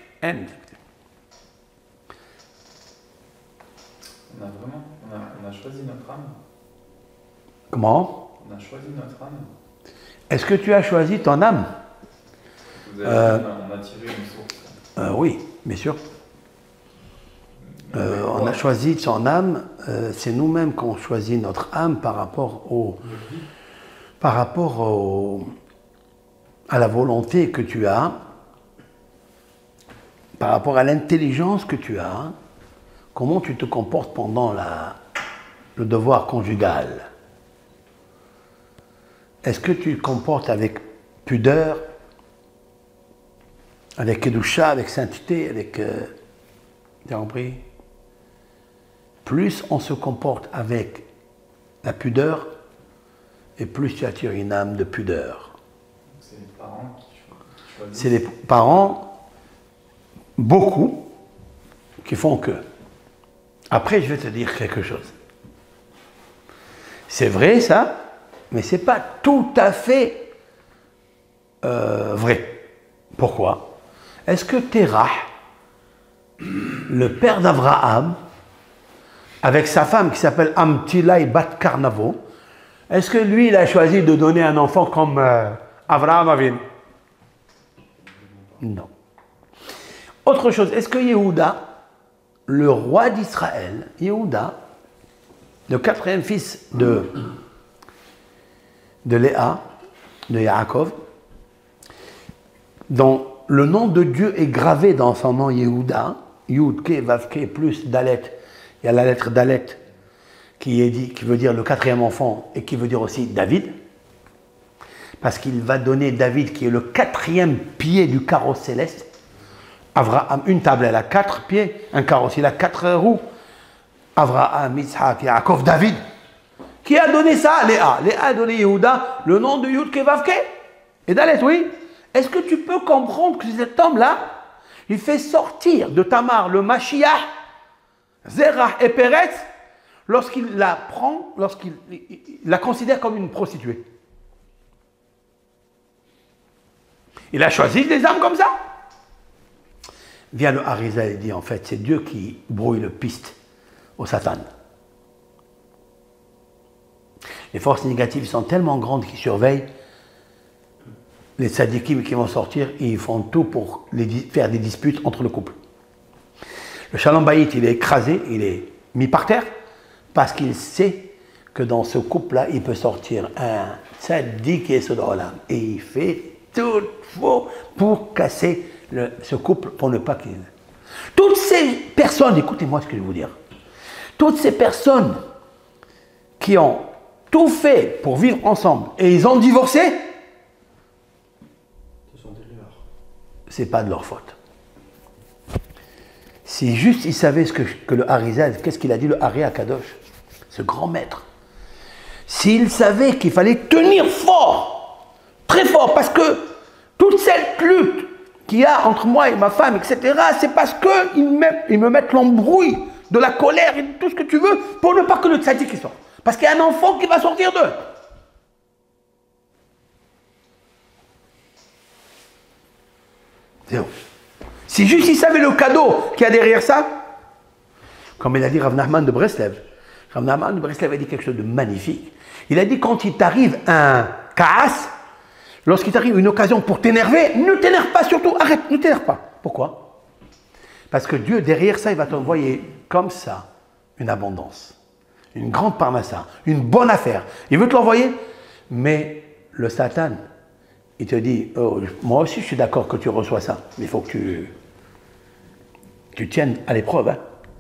On a choisi notre âme. Comment? On a choisi notre âme. Est-ce que tu as choisi ton âme? Vous avez dit, on a tiré une source. Oui, bien sûr. On a choisi son âme, c'est nous-mêmes qu'on choisit notre âme par rapport à la volonté que tu as, par rapport à l'intelligence que tu as, comment tu te comportes pendant le devoir conjugal. Est-ce que tu te comportes avec pudeur, avec kedusha, avec sainteté, avec... tu as compris? Plus on se comporte avec la pudeur et plus tu attires une âme de pudeur. C'est les parents qui choisissent. C'est les parents, beaucoup, qui font que. Après, je vais te dire quelque chose. C'est vrai ça, mais ce n'est pas tout à fait vrai. Pourquoi? Est-ce que Terah, le père d'Abraham, avec sa femme qui s'appelle Amtilai Bat Karnavo, est-ce que lui, il a choisi de donner un enfant comme Abraham Avin? Non. Autre chose, est-ce que Yehuda, le roi d'Israël, Yehuda, le quatrième fils de Léa, de Yaakov, dont le nom de Dieu est gravé dans son nom Yehuda, Yud, Ke, Vav, Ke, plus Dalet, il y a la lettre Dalet qui veut dire le quatrième enfant et qui veut dire aussi David, parce qu'il va donner David qui est le quatrième pied du carrosse céleste. Avraham, une table, elle a 4 pieds, un carrosse, il a 4 roues. Avraham, Yitzhak, Yaakov, David. Qui a donné ça? Léa. Léa a donné Yehuda le nom de Yud, Ke, Vav, Ke. Et Dalet, oui. Est-ce que tu peux comprendre que cet homme-là, il fait sortir de Tamar le Mashiach, Zerah et Peretz, lorsqu'il la prend, lorsqu'il la considère comme une prostituée? Il a choisi des âmes comme ça. Vient le Harizal et dit en fait, c'est Dieu qui brouille le piste au Satan. Les forces négatives sont tellement grandes qu'ils surveillent les tzadikim qui vont sortir et ils font tout pour faire des disputes entre le couple. Le Shalom Bayit, il est écrasé, il est mis par terre parce qu'il sait que dans ce couple-là, il peut sortir un tzadik et Olam. Et il fait tout faux pour casser ce couple, pour ne pas qu'il... Toutes ces personnes, écoutez-moi ce que je vais vous dire, toutes ces personnes qui ont tout fait pour vivre ensemble et ils ont divorcé, Ce sont des rieurs. c'est pas de leur faute. Si juste ils savaient ce que le Harizal, qu'est-ce qu'il a dit le Hari Akadosh, ce grand maître, s'ils savaient qu'il fallait tenir fort, très fort, parce que toute cette lutte qu'il y a entre moi et ma femme, etc., c'est parce qu'ils me mettent l'embrouille de la colère et de tout ce que tu veux pour ne pas que le tzaddik sorte. Parce qu'il y a un enfant qui va sortir d'eux. Zéro. Si juste ils savaient le cadeau qu'il y a derrière ça, comme il a dit Rav Nachman de Breslev. Rav Nachman de Breslev a dit quelque chose de magnifique. Il a dit quand il t'arrive un kaas, lorsqu'il t'arrive une occasion pour t'énerver, ne t'énerve pas surtout, arrête, ne t'énerve pas. Pourquoi? Parce que Dieu, derrière ça, il va t'envoyer comme ça une abondance, une grande parnassa, une bonne affaire. Il veut te l'envoyer, mais le Satan, il te dit, oh, moi aussi je suis d'accord que tu reçois ça, mais il faut que tu tiennes à l'épreuve. Hein.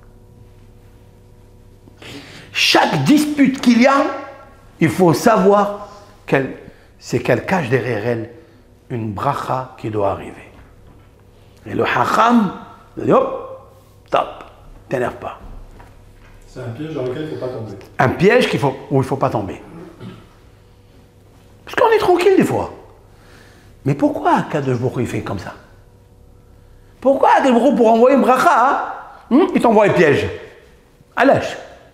Chaque dispute qu'il y a, il faut savoir c'est qu'elle cache derrière elle une bracha qui doit arriver. Et le hacham, il dit hop, top, t'énerve pas. C'est un piège dans lequel il ne faut pas tomber. Un piège où il ne faut pas tomber. Parce qu'on est tranquille des fois. Mais pourquoi Akadosh Baruch Hu il fait comme ça? Pourquoi Akadosh Baruch Hu pour envoyer une bracha, il t'envoie un piège? À lâche.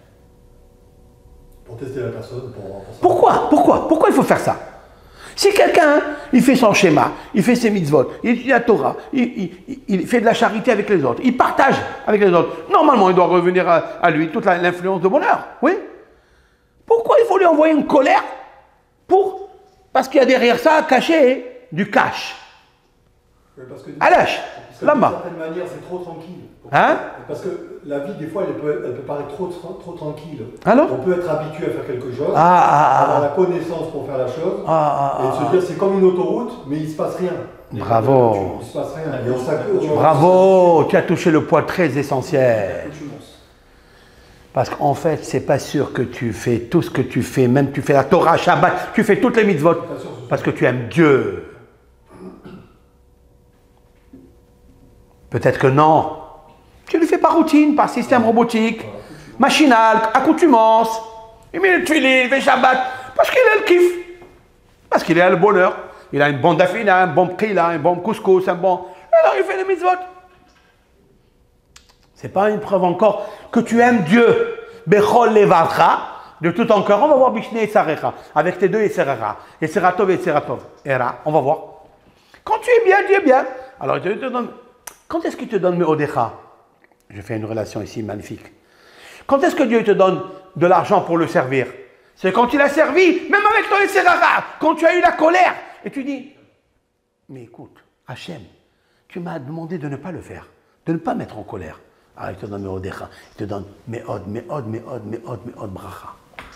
Pour tester la personne, Pourquoi il faut faire ça? Si quelqu'un, il fait son schéma, il fait ses mitzvot, il étudie la Torah, il fait de la charité avec les autres, il partage avec les autres, normalement il doit revenir à lui toute l'influence de bonheur. Oui. Pourquoi il faut lui envoyer une colère? Parce qu'il y a derrière ça caché du cash. Oui, À lâche, là-bas. D'une certaine manière, c'est trop tranquille. Hein? Parce que la vie, des fois, elle peut paraître trop tranquille. Alors? On peut être habitué à faire quelque chose, Ah. avoir la connaissance pour faire la chose, et se dire c'est comme une autoroute, mais il ne se passe rien. Bravo. Il ne se passe rien. Et on s'accroche. Bravo, tu as touché le point très essentiel. Parce qu'en fait, c'est pas sûr que tu fais tout ce que tu fais, même tu fais la Torah, Shabbat, tu fais toutes les mitzvot, parce que tu aimes Dieu. Peut-être que non. Tu le fais par routine, par système robotique, machinal, accoutumance. Il met le tuile, il fait Shabbat. Parce qu'il a le kiff. Parce qu'il a le bonheur. Il a une bonne dafina, un bon qila, un bon couscous, un bon... Alors il fait les mitzvot. Ce n'est pas une preuve encore que tu aimes Dieu. Bechol levarcha, de tout ton cœur. On va voir Bishne et Sarecha, avec tes deux et Serera. Et Seratov et Seratov. Era, on va voir. Quand tu es bien, tu es bien. Alors il te donne... Quand est-ce qu'il te donne Meodecha? Je fais une relation ici magnifique. Quand est-ce que Dieu te donne de l'argent pour le servir? C'est quand il a servi, même avec ton Serera, quand tu as eu la colère. Et tu dis, mais écoute, Hachem, tu m'as demandé de ne pas le faire, de ne pas mettre en colère. Ah, il te donne Meodecha, il te donne Meod Bracha.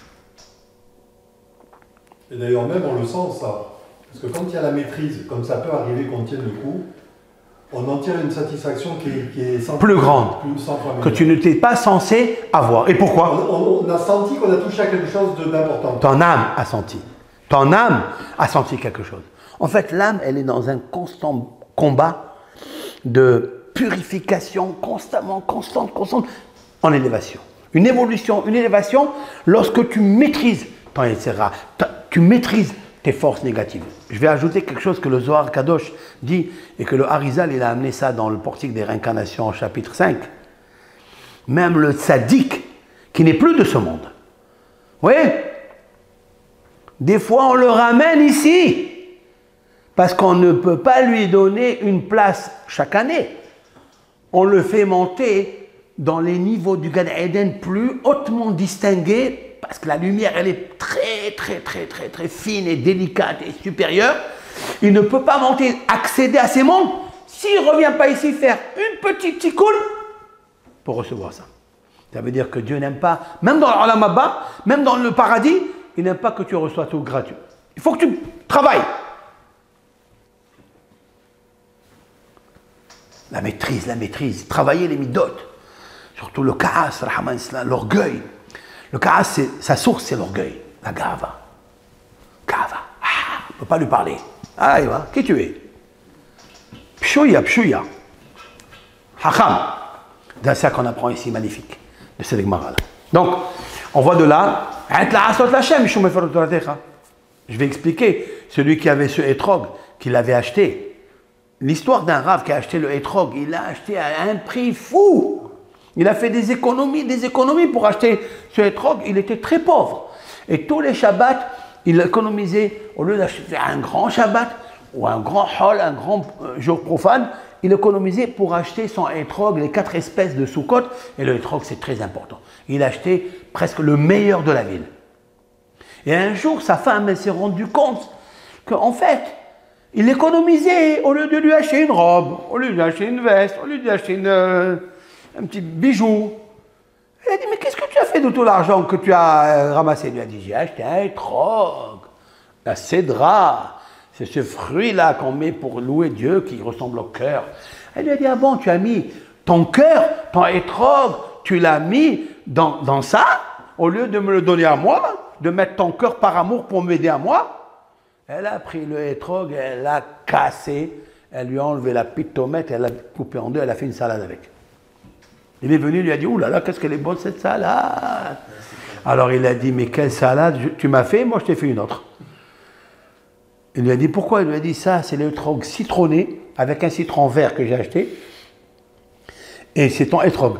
Et d'ailleurs même on le sent ça. Parce que quand il y a la maîtrise, comme ça peut arriver qu'on tienne le coup, on en tire une satisfaction qui est plus grande, que tu n'étais pas censé avoir. Et pourquoi? On a senti qu'on a touché à quelque chose d'important. Ton âme a senti. Ton âme a senti quelque chose. En fait, l'âme, elle est dans un constant combat de purification, constante, en élévation. Une élévation, lorsque tu maîtrises ton Yetzirah, tu maîtrises tes forces négatives. Je vais ajouter quelque chose que le Zohar Kadosh dit, et que le Harizal, il a amené ça dans le portique des réincarnations, au chapitre 5. Même le tzaddik, qui n'est plus de ce monde. Oui. Des fois, on le ramène ici, parce qu'on ne peut pas lui donner une place chaque année. On le fait monter dans les niveaux du Gan Eden plus hautement distingués, parce que la lumière, elle est très fine et délicate et supérieure. Il ne peut pas monter, accéder à ces mondes, s'il ne revient pas ici faire une petite tikkun pour recevoir ça. Ça veut dire que Dieu n'aime pas, même dans l'Olam Haba, même dans le paradis, il n'aime pas que tu reçois tout gratuit. Il faut que tu travailles. La maîtrise. Travailler les midot. Surtout le kaas, l'orgueil. Le kaas, sa source, c'est l'orgueil. La gava. Gava. Ah, on ne peut pas lui parler. Ah, il va. Qui tu es? Pshouya. Hacham. C'est ça qu'on apprend ici, magnifique. De cette Gemara là. Donc, on voit de là. Je vais expliquer. Celui qui avait ce hétrog, qui l'avait acheté. L'histoire d'un rave qui a acheté le hétrog, il l'a acheté à un prix fou. Il a fait des économies pour acheter ce hétrog. Il était très pauvre. Et tous les Shabbats, il économisait, au lieu d'acheter un grand Shabbat, ou un grand hall, un grand jour profane, il économisait pour acheter son hétrog, les 4 espèces de Sukkot. Et le hétrog, c'est très important. Il achetait presque le meilleur de la ville. Et un jour, sa femme, elle s'est rendue compte qu'en fait, il économisait au lieu de lui acheter une robe, au lieu de lui acheter une veste, au lieu de lui acheter un petit bijou. Elle a dit, mais qu'est-ce que tu as fait de tout l'argent que tu as ramassé? Il lui a dit, j'ai acheté un hétrog, la cédra. C'est ce fruit-là qu'on met pour louer Dieu qui ressemble au cœur. Elle lui a dit, ah bon, tu as mis ton cœur, ton hétrog, tu l'as mis dans ça, au lieu de me le donner à moi, de mettre ton cœur par amour pour m'aider à moi. Elle a pris le hétrog, elle l'a cassé, elle lui a enlevé la pitomètre, elle l'a coupé en deux, elle a fait une salade avec. Il est venu, il lui a dit, ouh là là, qu'est-ce qu'elle est bonne cette salade. Alors il a dit, mais quelle salade tu m'as fait, moi je t'ai fait une autre. Il lui a dit, pourquoi? Il lui a dit, ça c'est le hétrog citronné, avec un citron vert que j'ai acheté, et c'est ton hétrog.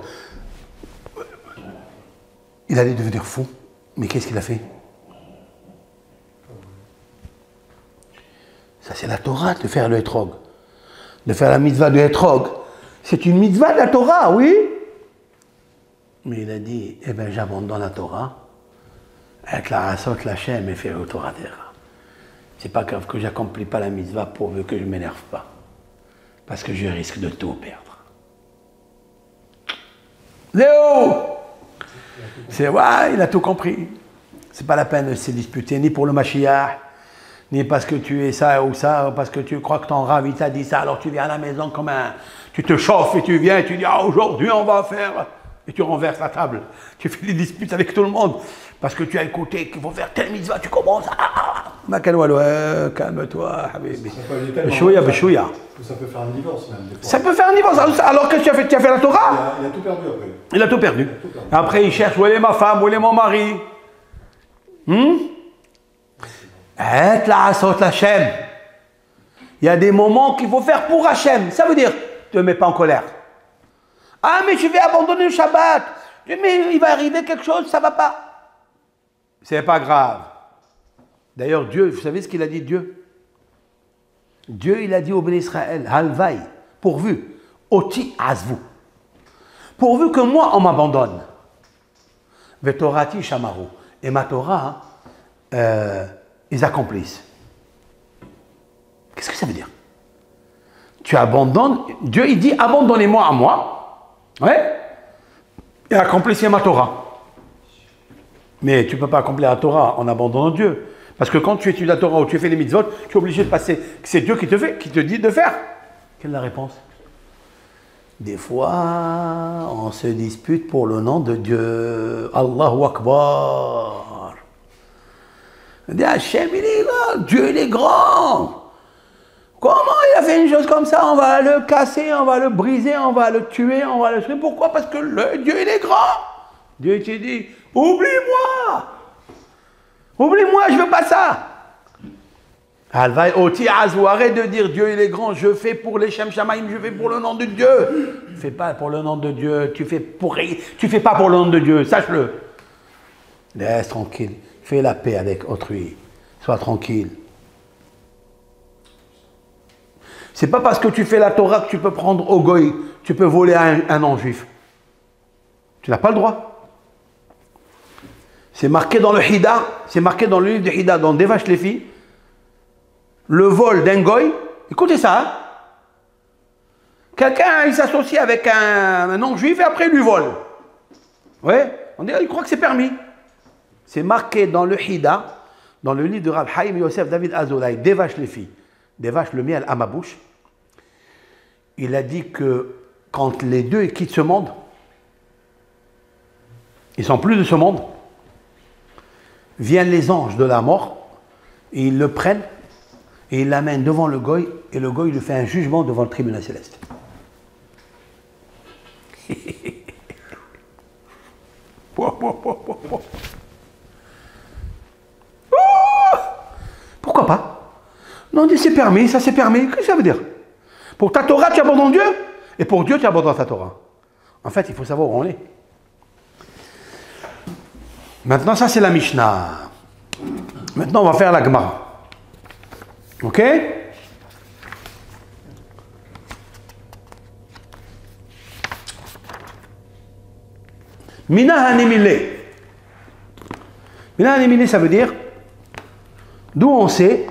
Il allait devenir fou, mais qu'est-ce qu'il a fait? Ça c'est la Torah de faire le hétrog, de faire la mitzvah de hétrog. C'est une mitzvah de la Torah, oui. Mais il a dit, eh bien j'abandonne la Torah, avec la Rasot, la Shem et faire le Torah terra. C'est pas grave que j'accomplis pas la mitzvah pourvu que je ne m'énerve pas. Parce que je risque de tout perdre. Léo! C'est ouais, il a tout compris. C'est pas la peine de se disputer, ni pour le Mashiach, ni parce que tu es ça ou ça, parce que tu crois que ton Rav il t'a dit ça, alors tu viens à la maison comme un... Tu te chauffes et tu viens et tu dis, ah aujourd'hui on va faire... Et tu renverses la table. Tu fais des disputes avec tout le monde. Parce que tu as écouté qu'il faut faire telle mitzvah, tu commences à... calme-toi, habibi. Beshouya. Ça peut faire un divorce même. Des fois. Ça peut faire un divorce. Alors qu'est-ce que tu as fait? Tu as fait la Torah? Il a tout perdu après. Il a tout perdu. Après il cherche où est ma femme, où est mon mari. Et la asot Hachem. Il y a des moments qu'il faut faire pour Hachem. Ça veut dire, ne te mets pas en colère. Ah, mais je vais abandonner le Shabbat. Mais il va arriver quelque chose, ça ne va pas. C'est pas grave. D'ailleurs, Dieu, vous savez ce qu'il a dit, Dieu? Dieu, il a dit au Béni Israël, Halvaï, pourvu, Oti Azvu. Pourvu que moi, on m'abandonne. Vetorati Shamaru. Et ma Torah, ils accomplissent. Qu'est-ce que ça veut dire? Tu abandonnes, Dieu il dit abandonnez-moi à moi, ouais, et accomplissez ma Torah. Mais tu ne peux pas accomplir la Torah en abandonnant Dieu. Parce que quand tu étudies la Torah ou tu fais les mitzvot, tu es obligé de passer. C'est Dieu qui te dit de faire. Quelle est la réponse? Des fois, on se dispute pour le nom de Dieu. Allahu Akbar. On dit Hachem, il est là, Dieu il est grand. Comment il a fait une chose comme ça? On va le casser, on va le briser, on va le tuer, on va le tuer. Pourquoi? Parce que le Dieu il est grand. Dieu te dit, oublie-moi. Oublie-moi, je ne veux pas ça. Alvaï oti azou, arrête de dire Dieu il est grand, je fais pour les Shem Shamaim, je fais pour le nom de Dieu. Tu ne fais pas pour le nom de Dieu, tu fais pas pour le nom de Dieu, sache-le. Laisse tranquille, fais la paix avec autrui, sois tranquille. C'est pas parce que tu fais la Torah que tu peux prendre au goy, tu peux voler à un non-juif. Tu n'as pas le droit. C'est marqué dans le Hida, c'est marqué dans le livre de Hida, dans Devash Lefi, le vol d'un goy. Écoutez ça, hein? Quelqu'un, il s'associe avec un non-juif et après il lui vole. Ouais, on dit, il croit que c'est permis. C'est marqué dans le Hida, dans le livre de Rav Haïm Yosef David Azolai, Devash Lefi, Devash le miel à ma bouche. Il a dit que quand les deux quittent ce monde, ils sont plus de ce monde, viennent les anges de la mort, et ils le prennent, et ils l'amènent devant le goy, et le goy lui fait un jugement devant le tribunal céleste. Pourquoi pas? Non, on dit c'est permis, ça c'est permis. Qu'est-ce que ça veut dire? Pour ta Torah, tu abandonnes Dieu, et pour Dieu, tu abandonnes ta Torah. En fait, il faut savoir où on est. Maintenant, ça c'est la Mishnah. Maintenant, on va faire la Gemara. Ok? Mina hanemile. Mina hanemile, ça veut dire d'où on sait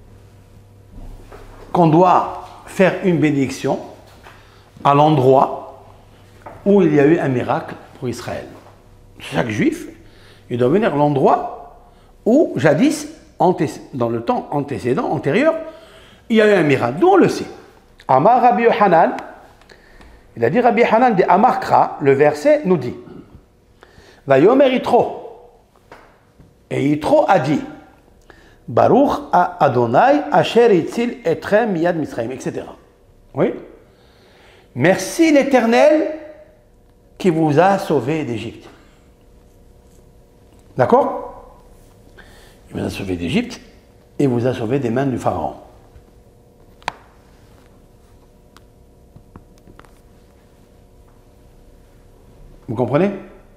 qu'on doit faire une bénédiction à l'endroit où il y a eu un miracle pour Israël. Chaque juif, il doit venir à l'endroit où, jadis, dans le temps antécédent, antérieur, il y a eu un miracle. D'où on le sait. Amar Rabbi Yohanan, il a dit Rabbi Yohanan de Amar Kra, le verset nous dit Vayomer Yitro. Et Yitro a dit Baruch Adonai Asher Itzil Etrem Miyad Mitzrayim, etc. Oui. Merci l'Éternel qui vous a sauvé d'Égypte. D'accord? Il vous a sauvé d'Égypte et vous a sauvé des mains du Pharaon. Vous comprenez?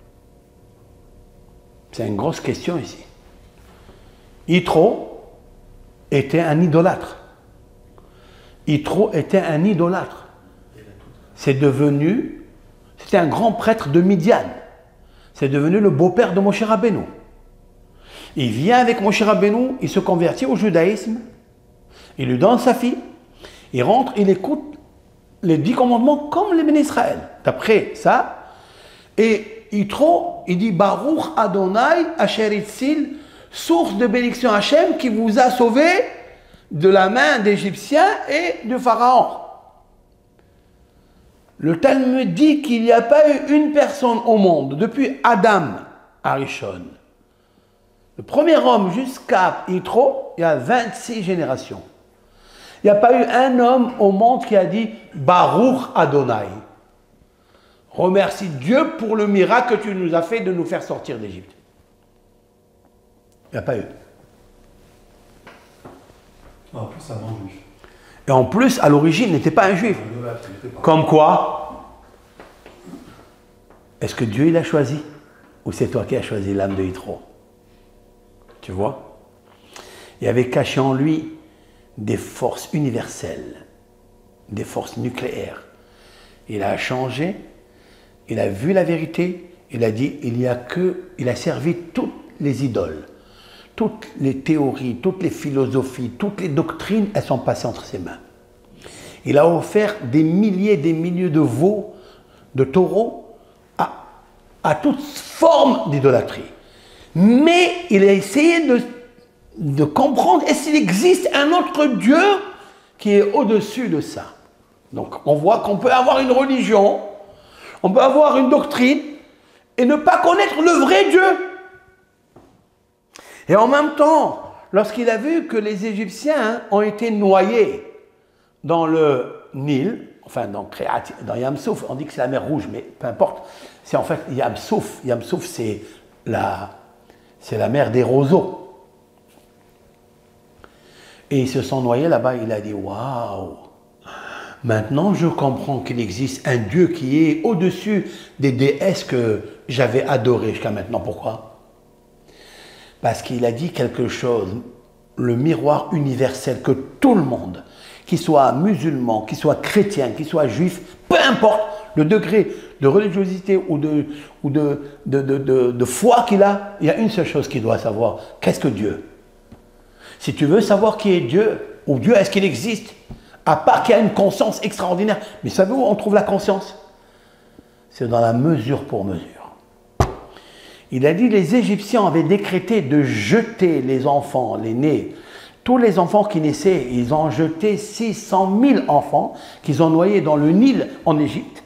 C'est une grosse question ici. Yitro était un idolâtre. Yitro était un idolâtre. C'était un grand prêtre de Midian. C'est devenu le beau-père de Moshe Rabbeinu. Il vient avec Moshe Rabbeinu, il se convertit au judaïsme, il lui donne sa fille, il rentre, il écoute les 10 commandements comme les bénis Israël. D'après ça, et Yitro, il dit Baruch Adonai Asher Itzil, source de bénédiction Hachem qui vous a sauvé de la main d'Égyptiens et de Pharaon. Le Talmud dit qu'il n'y a pas eu une personne au monde, depuis Adam Arishon, le premier homme jusqu'à Yitro, il y a 26 générations. Il n'y a pas eu un homme au monde qui a dit Baruch Adonai. Remercie Dieu pour le miracle que tu nous as fait de nous faire sortir d'Égypte. Il n'y a pas eu. En plus, un non-juif. Et en plus, à l'origine, n'était pas un juif. Comme quoi, est-ce que Dieu il a choisi? Ou c'est toi qui as choisi l'âme de Yitro? Tu vois? Il avait caché en lui des forces universelles, des forces nucléaires. Il a changé, il a vu la vérité, il a dit, il a servi toutes les idoles, toutes les théories, toutes les philosophies, toutes les doctrines, elles sont passées entre ses mains. Il a offert des milliers de veaux, de taureaux, à toute forme d'idolâtrie. Mais il a essayé de comprendre, est-ce qu'il existe un autre Dieu qui est au-dessus de ça? Donc on voit qu'on peut avoir une religion, on peut avoir une doctrine et ne pas connaître le vrai Dieu. Et en même temps, lorsqu'il a vu que les Égyptiens ont été noyés dans le Nil, enfin dans Yam Souf, on dit que c'est la mer Rouge, mais peu importe, c'est en fait Yam Souf. Yam Souf, c'est la mer des roseaux. Et ils se sont noyés là-bas, il a dit, waouh, maintenant je comprends qu'il existe un Dieu qui est au-dessus des déesses que j'avais adorées jusqu'à maintenant. Pourquoi? Parce qu'il a dit quelque chose, le miroir universel que tout le monde, qu'il soit musulman, qu'il soit chrétien, qu'il soit juif, peu importe le degré de religiosité ou de foi qu'il a, il y a une seule chose qu'il doit savoir. Qu'est-ce que Dieu? Si tu veux savoir qui est Dieu, ou Dieu, est-ce qu'il existe, à part qu'il y a une conscience extraordinaire. Mais savez où on trouve la conscience? C'est dans la mesure pour mesure. Il a dit les Égyptiens avaient décrété de jeter les enfants, les nés, tous les enfants qui naissaient, ils ont jeté 600 000 enfants qu'ils ont noyés dans le Nil en Égypte.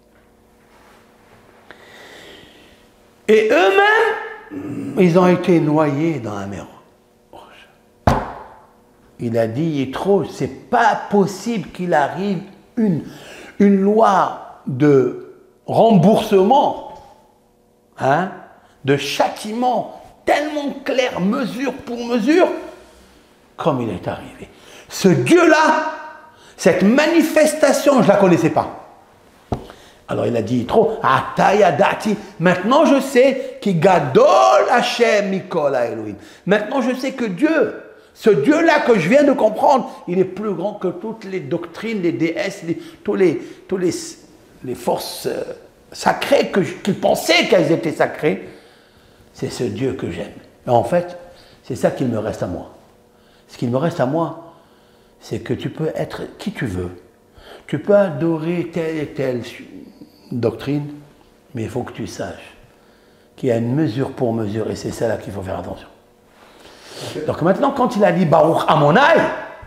Et eux-mêmes, ils ont été noyés dans la mer Rouge. Il a dit, Yitro, c'est pas possible qu'il arrive une loi de remboursement, hein, de châtiment tellement clair, mesure pour mesure, comme il est arrivé. Ce Dieu-là, cette manifestation, je ne la connaissais pas. Alors il a dit trop, Atayadati, maintenant je sais qui Gadol Hashem Mikol Elohim. Maintenant je sais que Dieu, ce Dieu-là que je viens de comprendre, il est plus grand que toutes les doctrines, les déesses, tous les forces sacrées qu'ils pensaient qu'elles étaient sacrées. C'est ce Dieu que j'aime. Et en fait, c'est ça qu'il me reste à moi. Ce qu'il me reste à moi, c'est que tu peux être qui tu veux. Tu peux adorer telle et telle doctrine, mais il faut que tu saches qu'il y a une mesure pour mesure, et c'est ça là qu'il faut faire attention. Okay. Donc maintenant, quand il a dit Baruch Amonai,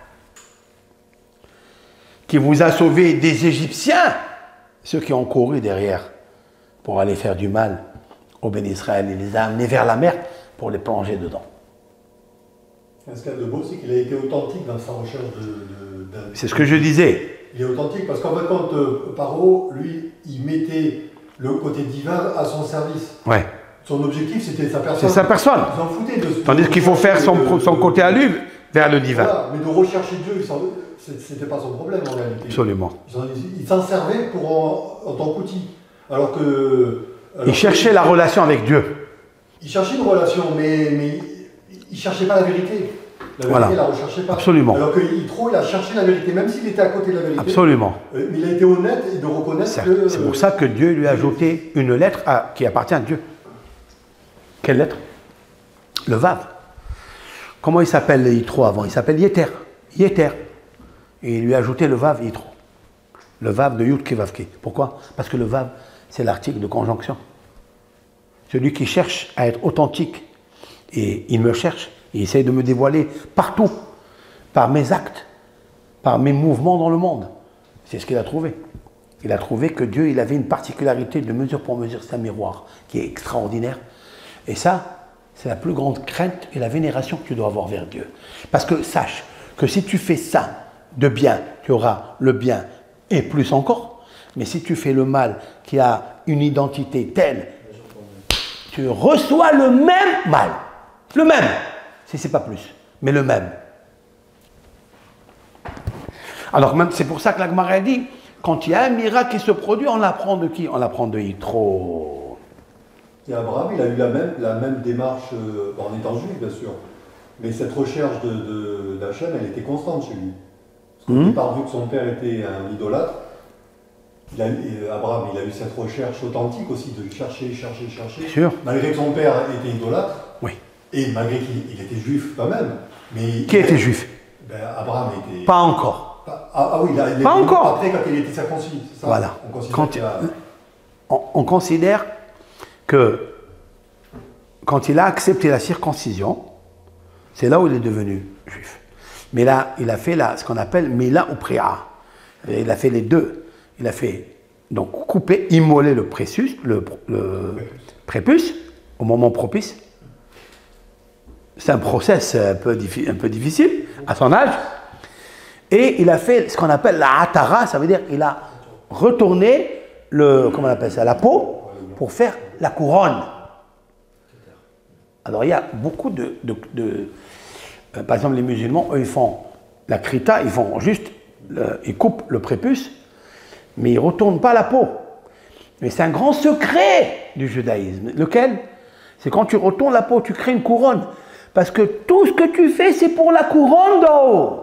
qui vous a sauvé des Égyptiens, ceux qui ont couru derrière pour aller faire du mal aux bénis Israël, il les a amenés vers la mer pour les plonger dedans. Ce qu'il y a de beau, c'est qu'il a été authentique dans sa recherche C'est ce que je disais. Il est authentique parce qu'en fait, quand Paro, lui, il mettait le côté divin à son service. Ouais. Son objectif, c'était sa personne. C'est sa personne. Il s'en foutait de ce Tandis qu'il faut faire son côté à lui vers le divin. Voilà, mais de rechercher Dieu, c'était pas son problème en réalité. Absolument. Il s'en servait en tant qu'outil. Alors que. Il cherchait la relation avec Dieu. Il cherchait une relation, mais il ne cherchait pas la vérité. La vérité, il ne la recherchait pas. Absolument. Alors qu'il a cherché la vérité, même s'il était à côté de la vérité. Absolument. Mais il a été honnête et de reconnaître que... C'est pour ça que Dieu lui a ajouté une lettre qui appartient à Dieu. Quelle lettre? Le Vav. Comment il s'appelle Yitro avant? Il s'appelle Yeter. Yeter. Et il lui a ajouté le Vav Yitro. Le Vav de Yud Kevavke. Pourquoi? Parce que le Vav, c'est l'article de conjonction. Celui qui cherche à être authentique, et il me cherche, il essaye de me dévoiler partout, par mes actes, par mes mouvements dans le monde. C'est ce qu'il a trouvé. Il a trouvé que Dieu, il avait une particularité de mesure pour mesure, c'est un miroir qui est extraordinaire. Et ça, c'est la plus grande crainte et la vénération que tu dois avoir vers Dieu. Parce que sache que si tu fais ça de bien, tu auras le bien et plus encore. Mais si tu fais le mal qui a une identité telle, tu reçois le même mal. Le même, si ce n'est pas plus, mais le même. Alors même, c'est pour ça que la Gemara dit, quand il y a un miracle qui se produit, on l'apprend de qui? On l'apprend de Yitro. Et Abraham, il a eu la même démarche en étant juif, bien sûr. Mais cette recherche d'Hachem, elle était constante chez lui. Parce qu'au départ, vu que son père était un idolâtre, Abraham, il a eu cette recherche authentique aussi, de chercher. Sûr. Malgré que son père était idolâtre, Oui. et malgré qu'il était juif quand même. Mais Qui était juif? Abraham était... Pas encore. Oui, il pas encore. Après, quand il était circoncis, c'est ça? Voilà. On considère on considère que quand il a accepté la circoncision, c'est là où il est devenu juif. Mais là, il a fait ce qu'on appelle Mila ou Préa. Il a fait les deux. Il a fait, donc, couper, immoler le prépuce au moment propice. C'est un process un peu difficile à son âge. Et il a fait ce qu'on appelle la atara, ça veut dire qu'il a retourné comment on appelle ça, la peau pour faire la couronne. Alors il y a beaucoup par exemple les musulmans, eux ils font la krita, ils font juste, ils coupent le prépuce, mais ils ne retournent pas la peau. Mais c'est un grand secret du judaïsme. Lequel? C'est quand tu retournes la peau, tu crées une couronne. Parce que tout ce que tu fais, c'est pour la couronne d'en haut.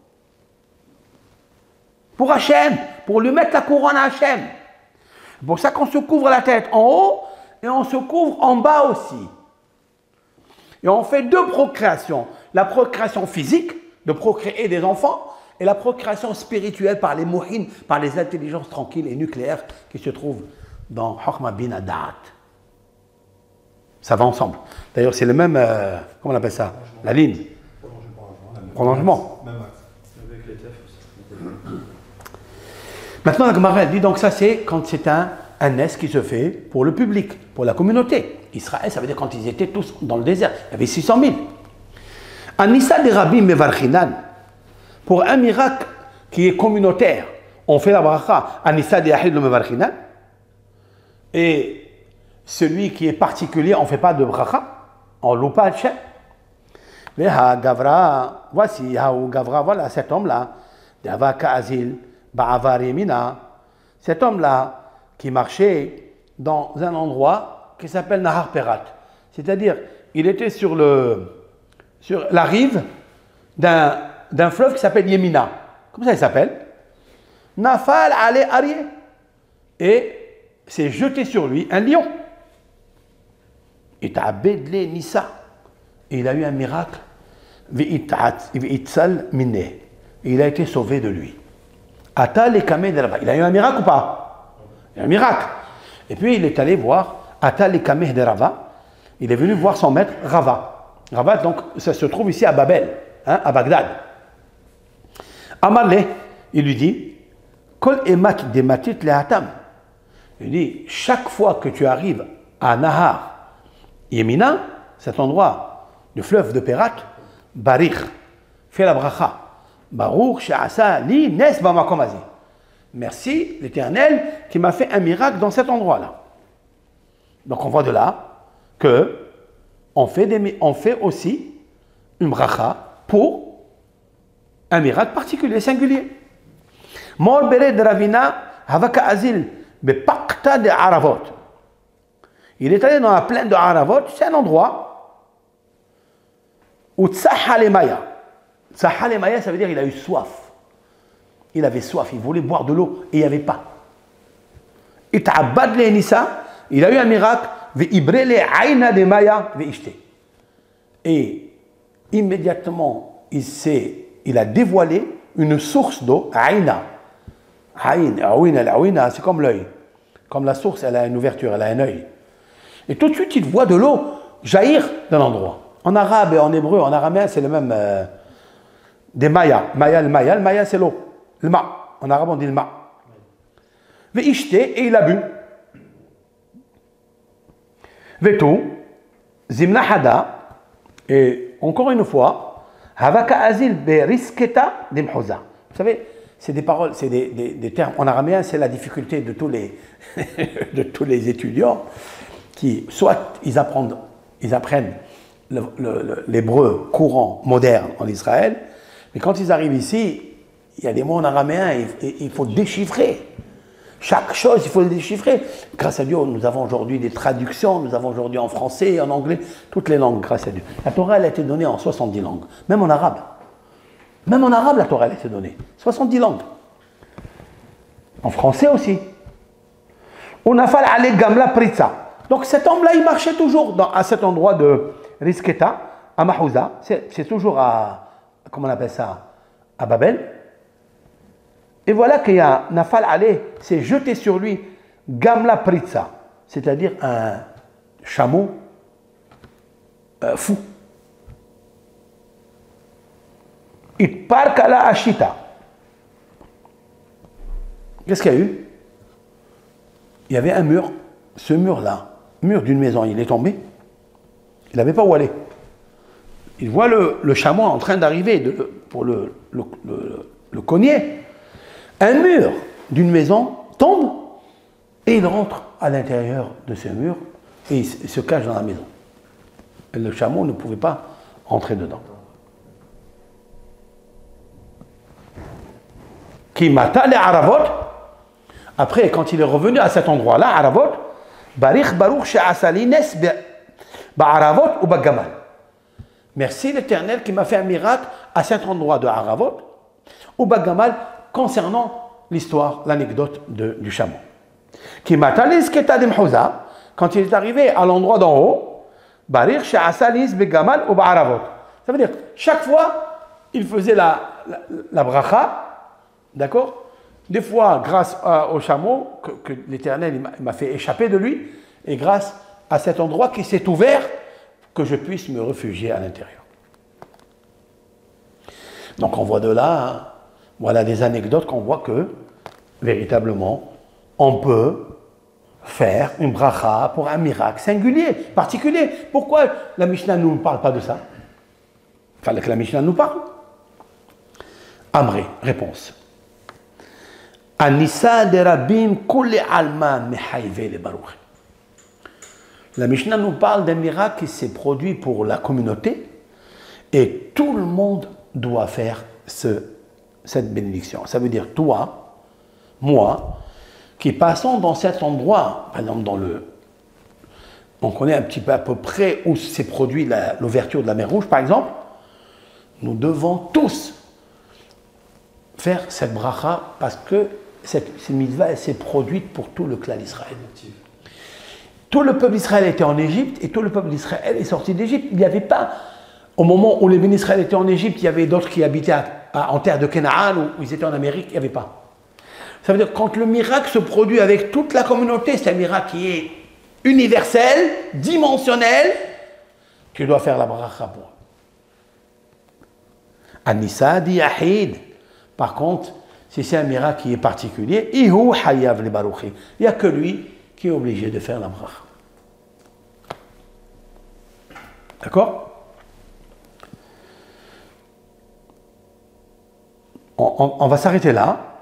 Pour Hachem, pour lui mettre la couronne à Hachem. C'est pour ça qu'on se couvre la tête en haut et on se couvre en bas aussi. Et on fait deux procréations. La procréation physique, de procréer des enfants, et la procréation spirituelle par les mouhines, par les intelligences tranquilles et nucléaires qui se trouvent dans Hokma bin Adat. Ça va ensemble. D'ailleurs, c'est le même, comment on appelle ça? La ligne. Prolongement. Même axe. Avec les TF aussi. Maintenant, la Gemara dit donc ça, c'est quand c'est un NS qui se fait pour le public, pour la communauté. Israël, ça veut dire quand ils étaient tous dans le désert. Il y avait 600 000. Anissa de Rabbi Mevarchinan, pour un miracle qui est communautaire, on fait la bracha. Anissa de Yahid Mevarchinan. Et celui qui est particulier, on ne fait pas de bracha. On ne loue pas Hachem. Mais Gavra, voici, Gavra, voilà cet homme-là. Davaka Azil, Ba'avar Yemina. Cet homme-là qui marchait dans un endroit qui s'appelle Nahar Perat. C'est-à-dire, il était sur la rive d'un fleuve qui s'appelle Yemina. Comment ça il s'appelle? Nafal Ale Arié. Et s'est jeté sur lui un lion. Et Nissa. Et il a eu un miracle. Et il a été sauvé de lui. Il a eu un miracle ou pas? Il a eu un miracle. Et puis il est allé voir Atal et Kameh de Rava. Il est venu voir son maître Rava. Rava, donc, ça se trouve ici à Babel, à Bagdad. Amarle, il lui dit Kol emat de matit lehatam. Il dit chaque fois que tu arrives à Nahar Yemina, cet endroit du fleuve de Perat, Barich, fais la bracha. Baruch she'asa li nes bamakom hazi. Merci l'Éternel qui m'a fait un miracle dans cet endroit-là. Donc on voit de là que on fait aussi une bracha pour un miracle particulier, singulier. Mor bered ravina havaka azil bepakta de Aravot. Il est allé dans la plaine de Aravot, c'est un endroit où Tsaha le Maya. Tsaha le Maya, ça veut dire qu'il a eu soif. Il avait soif, il voulait boire de l'eau et il n'y avait pas. Et Ta'abad le Nissa, il a eu un miracle. Et immédiatement, il a dévoilé une source d'eau, Aïna. Aïna, c'est comme l'œil. Comme la source, elle a une ouverture, elle a un œil. Et tout de suite, il voit de l'eau jaillir d'un endroit. En arabe et en hébreu, en araméen, c'est le même. Des Maya. Le Maya, c'est l'eau. Le ma. En arabe, on dit le ma. Et il a bu. Vetou, Zimna Hada, et encore une fois, Havaka Azil Berisketa Dimhoza. Vous savez, c'est des paroles, c'est des termes. En araméen, c'est la difficulté de tous les étudiants qui, soit ils apprennent l'hébreu courant, moderne en Israël, mais quand ils arrivent ici, Il y a des mots en araméen, il faut déchiffrer. Chaque chose, il faut le déchiffrer. Grâce à Dieu, nous avons aujourd'hui des traductions, nous avons aujourd'hui en français, en anglais, toutes les langues, grâce à Dieu. La Torah, elle a été donnée en 70 langues, même en arabe. Même en arabe, la Torah, elle a été donnée. 70 langues. En français aussi. On a fait aller Gamla Pritsa. Donc cet homme-là, il marchait toujours à cet endroit de Risketa, à Mahouza. C'est toujours à, comment on appelle ça, à Babel. Et voilà qu'il y a Nafal Ali s'est jeté sur lui, Gamla Pritsa, c'est-à-dire un chameau fou. Il part à la Ashita. Qu'est-ce qu'il y a eu? Il y avait un mur, ce mur-là, mur d'une maison, il est tombé. Il n'avait pas où aller. Il voit le chameau en train d'arriver pour le cogner. Un mur d'une maison tombe et il rentre à l'intérieur de ce mur et il se cache dans la maison. Et le chameau ne pouvait pas entrer dedans. Qui mata les Aravot. Après, quand il est revenu à cet endroit-là, Aravot, Barich Baruch She'asalines Ba'aravot ou Bagamal. Merci l'Éternel qui m'a fait un miracle à cet endroit de Aravot ou Bagamal concernant l'histoire, l'anecdote du chameau. Qui m'a talis ketadim Houza, quand il est arrivé à l'endroit d'en haut, Barich She'asalis Begamal ou Ba'aravot. Ça veut dire, chaque fois, il faisait la bracha, d'accord? Des fois, grâce au chameau, que l'Éternel m'a fait échapper de lui, et grâce à cet endroit qui s'est ouvert, que je puisse me réfugier à l'intérieur. Donc on voit de là, hein, voilà des anecdotes qu'on voit que, véritablement, on peut faire une bracha pour un miracle singulier, particulier. Pourquoi la Mishnah ne nous parle pas de ça? Il fallait que la Mishnah nous parle. Amré, réponse. Anissa de Rabim kulli alma mehayve le baruch. La Mishnah nous parle d'un miracle qui s'est produit pour la communauté et tout le monde doit faire cette bénédiction. Ça veut dire toi, moi, qui passons dans cet endroit, par exemple on connaît un petit peu à peu près où s'est produit l'ouverture de la mer Rouge, par exemple, nous devons tous faire cette bracha parce que cette mitzvah, elle s'est produite pour tout le clan d'Israël. Tout le peuple d'Israël était en Égypte et tout le peuple d'Israël est sorti d'Égypte. Il n'y avait pas, au moment où les bénis d'Israël étaient en Égypte, il y avait d'autres qui habitaient en terre de Canaan ou ils étaient en Amérique, il n'y avait pas. Ça veut dire que quand le miracle se produit avec toute la communauté, c'est un miracle qui est universel, dimensionnel, tu dois faire la bracha pour. Anissa di Yahid. Par contre, si c'est un miracle qui est particulier, Ihu Hayav le Baruchi. Il n'y a que lui qui est obligé de faire la bracha. D'accord? On va s'arrêter là.